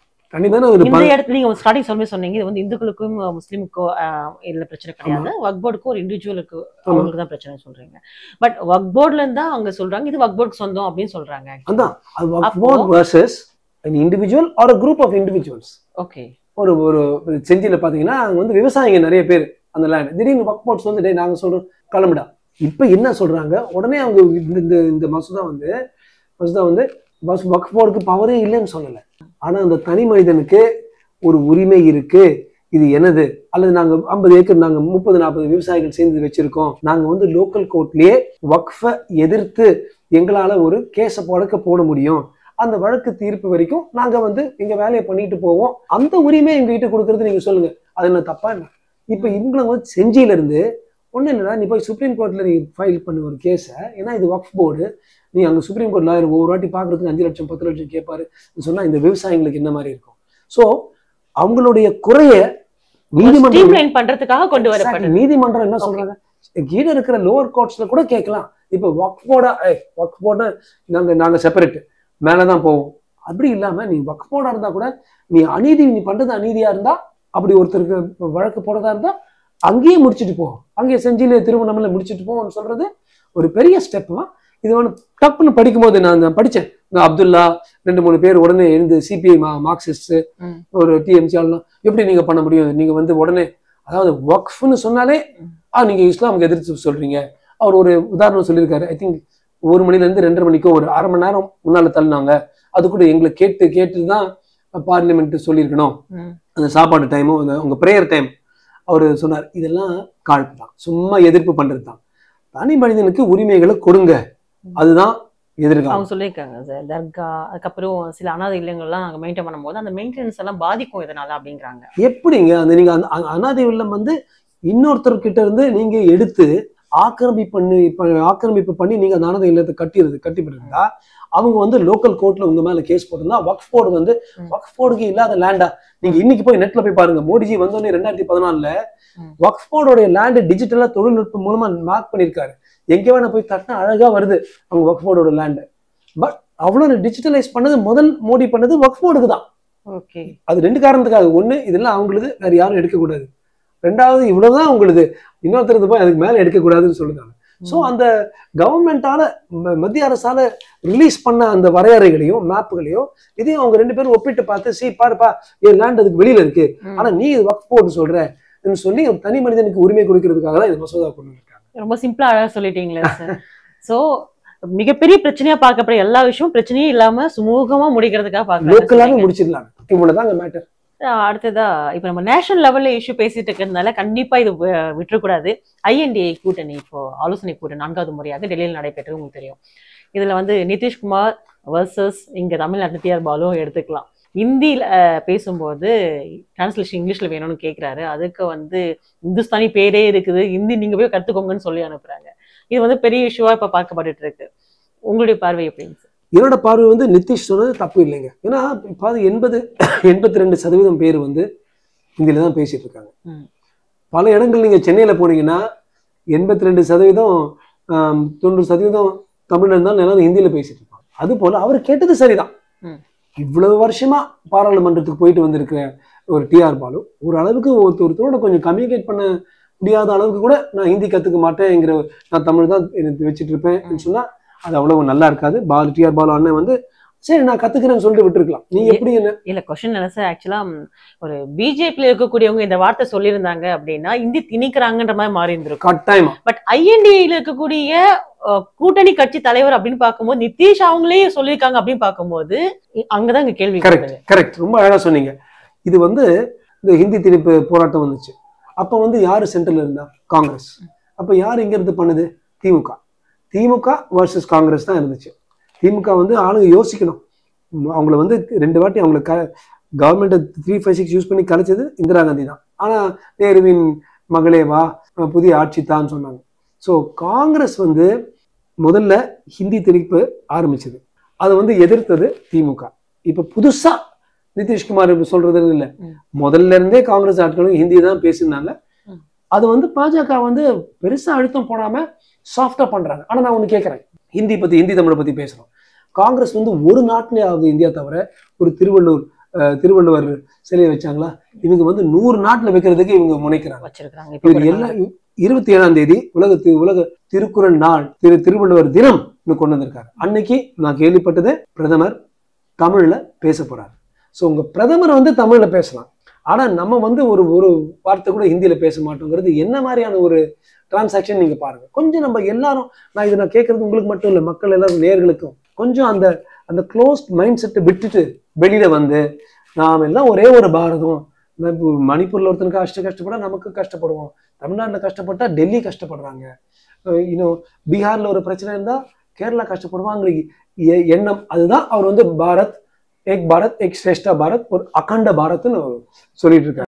இந்த இடத்துல நீங்க ஸ்டார்டிங் சொல்லி சொன்னீங்க இது வந்து இந்துக்களுக்கும் முஸ்லிமுக்கோ இதுல பிரச்சனை கிடையாது, வக்ஃப் போர்டுக்கும் ஒரு இண்டிவிஜுவலுக்கு அவங்களுக்கு தான் பிரச்சனை சொல்றீங்க. பட் வக்ஃப் போர்டுல இருந்தா அவங்க சொல்றாங்க இது வக்ஃப் போர்டுக்கு சொந்தம் அப்படின்னு சொல்றாங்க. அதான் Waqf board versus an individual or a group of individuals. Okay, ஒரு ஒரு செஞ்சில பாத்தீங்கன்னா அங்க வந்து விவசாயிங்க நிறைய பேர் அந்த லேண்ட் திடீர்னு வக்ஃப் போர்ட்ஸ் வந்து டேய் நாங்க சொல்றோம் கிளம்பிடா. இப்ப என்ன சொல்றாங்க, உடனே அவங்க இந்த இந்த மசோதா வந்து மசோதா வந்து வக்ஃப் போர்டுக்கு பவரே இல்லைன்னு சொல்லல, ஆனா அந்த தனி மனிதனுக்கு ஒரு உரிமை இருக்கு, இது என்னது, அல்லது நாங்க ஐம்பது ஏக்கர் நாங்க முப்பது நாற்பது விவசாயிகள் சேர்ந்து வச்சிருக்கோம், நாங்க வந்து லோக்கல் கோர்ட்லயே வக்ஃபை எதிர்த்து எங்களால ஒரு கேஸ வழக்க போட முடியும், அந்த வழக்கு தீர்ப்பு வரைக்கும் நாங்க வந்து எங்க வேலையை பண்ணிட்டு போவோம், அந்த உரிமை எங்ககிட்ட கொடுக்கறது நீங்க சொல்லுங்க, அது என்ன தப்பா என்ன? இப்ப இவங்க வந்து செஞ்சியில இருந்து ஒண்ணு இல்லைன்னா நீ போய் சுப்ரீம் கோர்ட்ல நீ ஃபைல் பண்ண ஒரு கேஸ, ஏன்னா இது வக்ஃப் போர்டு, நீ அங்க சுப்ரீம் கோர்ட் லாயர் ஒவ்வொரு வாட்டி பாக்குறதுக்கு அஞ்சு லட்சம் பத்து லட்சம் கேட்பாரு சொன்னா இந்த விவசாயிகளுக்கு என்ன மாதிரி இருக்கும்? சோ அவங்களுடைய குறைய நீதிமன்றம் பண்றதுக்காக கொண்டு வரப்பட்ட நீதிமன்றம் என்ன சொல்றாங்க, கீழே இருக்கிற லோவர் கோர்ட்ஸ்ல கூட கேட்கலாம். இப்ப வக்ஃப் போர்டா வக்ஃப் போர்டு நாங்க நாங்க செப்பரேட் மேலதான் போவோம், அப்படி இல்லாம நீ வக்ஃப் போர்டா இருந்தா கூட நீ அநீதி நீ பண்றது அநீதியா இருந்தா அப்படி ஒருத்தருக்கு வழக்கு போடுறதா இருந்தா அங்கேயே முடிச்சுட்டு போவோம், அங்கேயே செஞ்சிலே திருவண்ணாமலை முடிச்சுட்டு போவோம்னு சொல்றது ஒரு பெரிய ஸ்டெப் தான். இது ஒன்று டப்புன்னு படிக்கும் போது நான் படிச்சேன், அப்துல்லா ரெண்டு மூணு பேர் உடனே எழுந்து சிபிஐ மார்க்சிஸ்ட் ஒரு டிஎம்சி ஆளுலாம் எப்படி நீங்க பண்ண முடியும், நீங்க வந்து உடனே அதாவது வக்ஃப்னு சொன்னாலே ஆ நீங்க இஸ்லாமுக்கு எதிர்த்து சொல்றீங்க. அவர் ஒரு உதாரணம் சொல்லியிருக்காரு, ஐ திங்க் ஒரு மணில இருந்து ரெண்டரை மணிக்கோ ஒரு அரை மணி நேரம் முன்னால தள்ளினாங்க, அது கூட எங்களை கேட்டு கேட்டு தான் பார்லிமெண்ட் சொல்லியிருக்கணும், அந்த சாப்பாடு டைமும் உங்க ப்ரேயர் டைம். அவரு சொன்னார் இதெல்லாம் காழ்ப்பு தான், சும்மா எதிர்ப்பு பண்றது தான், தனி மனிதனுக்கு உரிமைகளை கொடுங்க, அதுதான் எதிர்காலம். அவங்க சொல்லியிருக்காங்க சார். தர்கா அதுக்கப்புறம் சில அனாதை இல்லங்கள்லாம் நாங்கள் மெயின்டைன் பண்ணும்போது அந்த மெயின்டெனன்ஸ் எல்லாம் பாதிக்கும் இதனால அப்படிங்கிறாங்க. எப்படிங்க அந்த நீங்க அந்த அனாதை இல்லம் வந்து இன்னொருத்தர்கிட்ட இருந்து நீங்க எடுத்து ஆக்கிரமிப்பு பண்ணி ஆக்கிரமிப்பு பண்ணி நீங்க அந்த அனாதை இல்லத்தை கட்டிடுறது கட்டிவிடுறதா, அவங்க வந்து லோக்கல் கோர்ட்ல உங்க மேல கேஸ் போட்டிருந்தா வக்ஃப் போர்டு வந்து வக்ஃப் போர்டுக்கு இல்லாத லேண்டா, நீங்க இன்னைக்கு போய் நெட்ல போய் பாருங்க, மோடிஜி வந்தோடனே ரெண்டாயிரத்தி பதினாலுல வக்ஃப் போர்டோட லேண்டு டிஜிட்டலா தொழில்நுட்பம் மூலமா மார்க் பண்ணிருக்காரு, எங்க வேணா போய் தட்டினா அழகா வருது அவங்க வக்ஃப் போர்டோட லேண்டு. பட் அவ்வளவு டிஜிட்டலைஸ் பண்ணது முதல் மோடி பண்ணது வக்ஃப் போர்டுக்கு தான். ஓகே, அது ரெண்டு காரணத்துக்காக, ஒண்ணு இதெல்லாம் அவங்களுது வேற யாரும் எடுக்கக்கூடாது, ரெண்டாவது இவ்வளவுதான் உங்களுக்கு இன்னொருத்தருக்கு போய் அதுக்கு மேல எடுக்கக்கூடாதுன்னு சொல்லுறாங்க. ஸோ அந்த கவர்மெண்டால மத்திய அரசால ரிலீஸ் பண்ண அந்த வரையறைகளையும் மேப்புகளையும் இதையும் அவங்க ரெண்டு பேரும் ஒப்பிட்டு பார்த்து சி பாருப்பா என் லேண்ட் அதுக்கு வெளியில இருக்கு, ஆனா நீ இது வக்ஃப் போர்டு சொல்ற சொல்லி தனி மனிதனுக்கு உரிமை கொடுக்கறதுக்காக தான் இது மசோதா கொண்டு வந்திருக்காங்க. ரொம்ப சிம்பிளா அழகா சொல்லிட்டீங்களே சார். சோ மிகப்பெரிய பிரச்சனையா பார்க்கப்படுற எல்லா விஷயமும் பிரச்சனையே இல்லாம சுமூகமா முடிக்கிறதுக்காக பார்க்கலாம், லோக்கலாவே முடிச்சிடலாம், இவ்வளவுதான் மேட்டர். அடுத்ததா இப்ப நம்ம நேஷனல் லெவல்ல இஷ்யூ பேசிட்டு இருக்கிறதுனால கண்டிப்பா இது விட்டுறக்கூடாது. ஐஎன்டிஏ கூட்டணி இப்போ ஆலோசனை கூட்டணி நான்காவது முறையாக டெல்லியில் நடைபெற்றது உங்களுக்கு தெரியும். இதுல வந்து நிதிஷ்குமார் வர்சஸ் இங்க தமிழ்நாட்டு டி ஆர் பாலு எடுத்துக்கலாம். ஹிந்தியில பேசும்போது டிரான்ஸ்லேஷன் இங்கிலீஷ்ல வேணும்னு கேட்கிறாரு. அதுக்கு வந்து இந்துஸ்தானி பேரே இருக்குது, ஹிந்தி நீங்க போய் கத்துக்கோங்கன்னு சொல்லி அனுப்புறாங்க. இது வந்து பெரிய இஷ்யூவா இப்ப பார்க்கப்பட்டு இருக்கு. உங்களுடைய பார்வை எப்படிங்க சார்? என்னோட பார்வை வந்து நிதிஷ் சொன்னது தப்பு இல்லைங்க. ஏன்னா இப்போ எண்பது எண்பத்தி ரெண்டு சதவீதம் பேர் வந்து ஹிந்தியில தான் பேசிட்டு இருக்காங்க. பல இடங்கள் நீங்க சென்னையில போனீங்கன்னா எண்பத்தி ரெண்டு சதவீதம் தொண்ணூறு சதவீதம் தமிழ்ல இருந்தாலும் எல்லாரும் ஹிந்தியில பேசிட்டு இருப்பாங்க. அது போல அவர் கேட்டது சரிதான். இவ்வளவு வருஷமா பாராளுமன்றத்துக்கு போயிட்டு வந்திருக்கிற ஒரு டி ஆர் பாலு ஒரு அளவுக்கு ஒருத்தரோட கொஞ்சம் கம்யூனிகேட் பண்ண முடியாத அளவுக்கு கூட நான் ஹிந்தி கத்துக்க மாட்டேங்கிற, நான் தமிழ் தான் எனக்கு வச்சுட்டு இருப்பேன் சொன்னா அது அவ்வளவு நல்லா இருக்காது. பாலு டி ஆர் பாலு அண்ணன் வந்து சரி நான் கத்துக்கிறேன்னு சொல்லிட்டு விட்டுருக்கலாம். நீங்க எப்படி என்ன இல்ல கொஸ்டின் என்ன சார், ஆக்சுவலா ஒரு பிஜேபியில இருக்கக்கூடியவங்க இந்த வார்த்தை சொல்லியிருந்தாங்க அப்படின்னா ஹிந்தி திணிக்கிறாங்கன்ற மாதிரி மாறி இருந்திருக்கும் கட்டாயமா. பட் ஐஎன்டிஏல இருக்கக்கூடிய கூட்டணி கட்சி தலைவர் அப்படின்னு பார்க்கும்போது நிதிஷ் அவங்களே சொல்லியிருக்காங்க அப்படின்னு பார்க்கும்போது அங்கதான் இங்க கேள்வி. கரெக்ட் கரெக்ட் ரொம்ப அழகா சொன்னீங்க. இது வந்து இந்த ஹிந்தி திணிப்பு போராட்டம் வந்துச்சு. அப்ப வந்து யாரு சென்ட்ரல் இருந்தா? காங்கிரஸ். அப்ப யாரு இங்க இருந்து பண்ணுது? திமுக. திமுக வர்சஸ் காங்கிரஸ் தான் இருந்துச்சு. திமுக வந்து ஆளுங்க யோசிக்கணும். அவங்கள வந்து ரெண்டு வாட்டி அவங்களை க government three five six use பண்ணி கலைச்சது இந்திரா காந்தி தான். ஆனா நேருவின் மகளே வா புதிய ஆட்சி தான் சொன்னாங்க. ஸோ காங்கிரஸ் வந்து முதல்ல ஹிந்தி திணிப்பு ஆரம்பிச்சது, அதை வந்து எதிர்த்தது திமுக. இப்ப புதுசா நிதிஷ்குமார் சொல்றது இல்லை, முதல்ல இருந்தே காங்கிரஸ் ஆட்களும் ஹிந்தி தான் பேசினாங்க. அது வந்து பாஜக வந்து பெருசா அழுத்தம் போடாம சாஃப்டா பண்றாங்க. ஆனா நான் ஒண்ணு கேட்கறேன், ஹிந்தி பத்தி ஹிந்தி தமிழை பத்தி பேசுறோம். காங்கிரஸ் வந்து ஒரு நாட்டிலே ஆகுது இந்தியா தவிர ஒரு திருவள்ளூர் திருவள்ளுவர் சிலையை வச்சாங்களா? இவங்க வந்து நூறு நாட்டுல வைக்கிறதுக்கு இவங்க முனைக்கிறாங்க வச்சிருக்காங்க. இவங்க எல்லாம் இருபத்தி ஏழாம் தேதி உலக உலக திருக்குறள் நாள், திரு திருவள்ளுவர் தினம் கொண்டு வந்திருக்காரு. அன்னைக்கு நான் கேள்விப்பட்டது பிரதமர் தமிழ்ல பேச போறாரு. ஸோ உங்க பிரதமர் வந்து தமிழ்ல பேசலாம், ஆனா நம்ம வந்து ஒரு ஒரு வார்த்தை கூட ஹிந்தியில பேச மாட்டோங்கிறது என்ன மாதிரியான ஒரு டிரான்சாக்ஷன் நீங்க பாருங்க. கொஞ்சம் நம்ம எல்லாரும், நான் இதை நான் கேட்கறது உங்களுக்கு மட்டும் இல்லை, மக்கள் எல்லாரும் நேர்களுக்கும் கொஞ்சம் அந்த அந்த க்ளோஸ்ட் மைண்ட் செட்டை விட்டுட்டு வெளியில வந்து நாம் எல்லாம் ஒரே ஒரு பாரதம். மணிப்பூர்ல ஒருத்தனுக்கு கஷ்ட கஷ்டப்பட்டா நமக்கு கஷ்டப்படுவோம், தமிழ்நாட்டுல கஷ்டப்பட்டா டெல்லி கஷ்டப்படுறாங்க, இன்னும் பீகார்ல ஒரு பிரச்சனை இருந்தா கேரளா கஷ்டப்படுவாங்க எண்ணம். அதுதான் அவர் வந்து பாரத் ஏக் பாரத் ஏக் ஸ்ரேஷ்டா பாரத் ஒரு அகண்ட பாரத்னு சொல்லிட்டு இருக்காரு.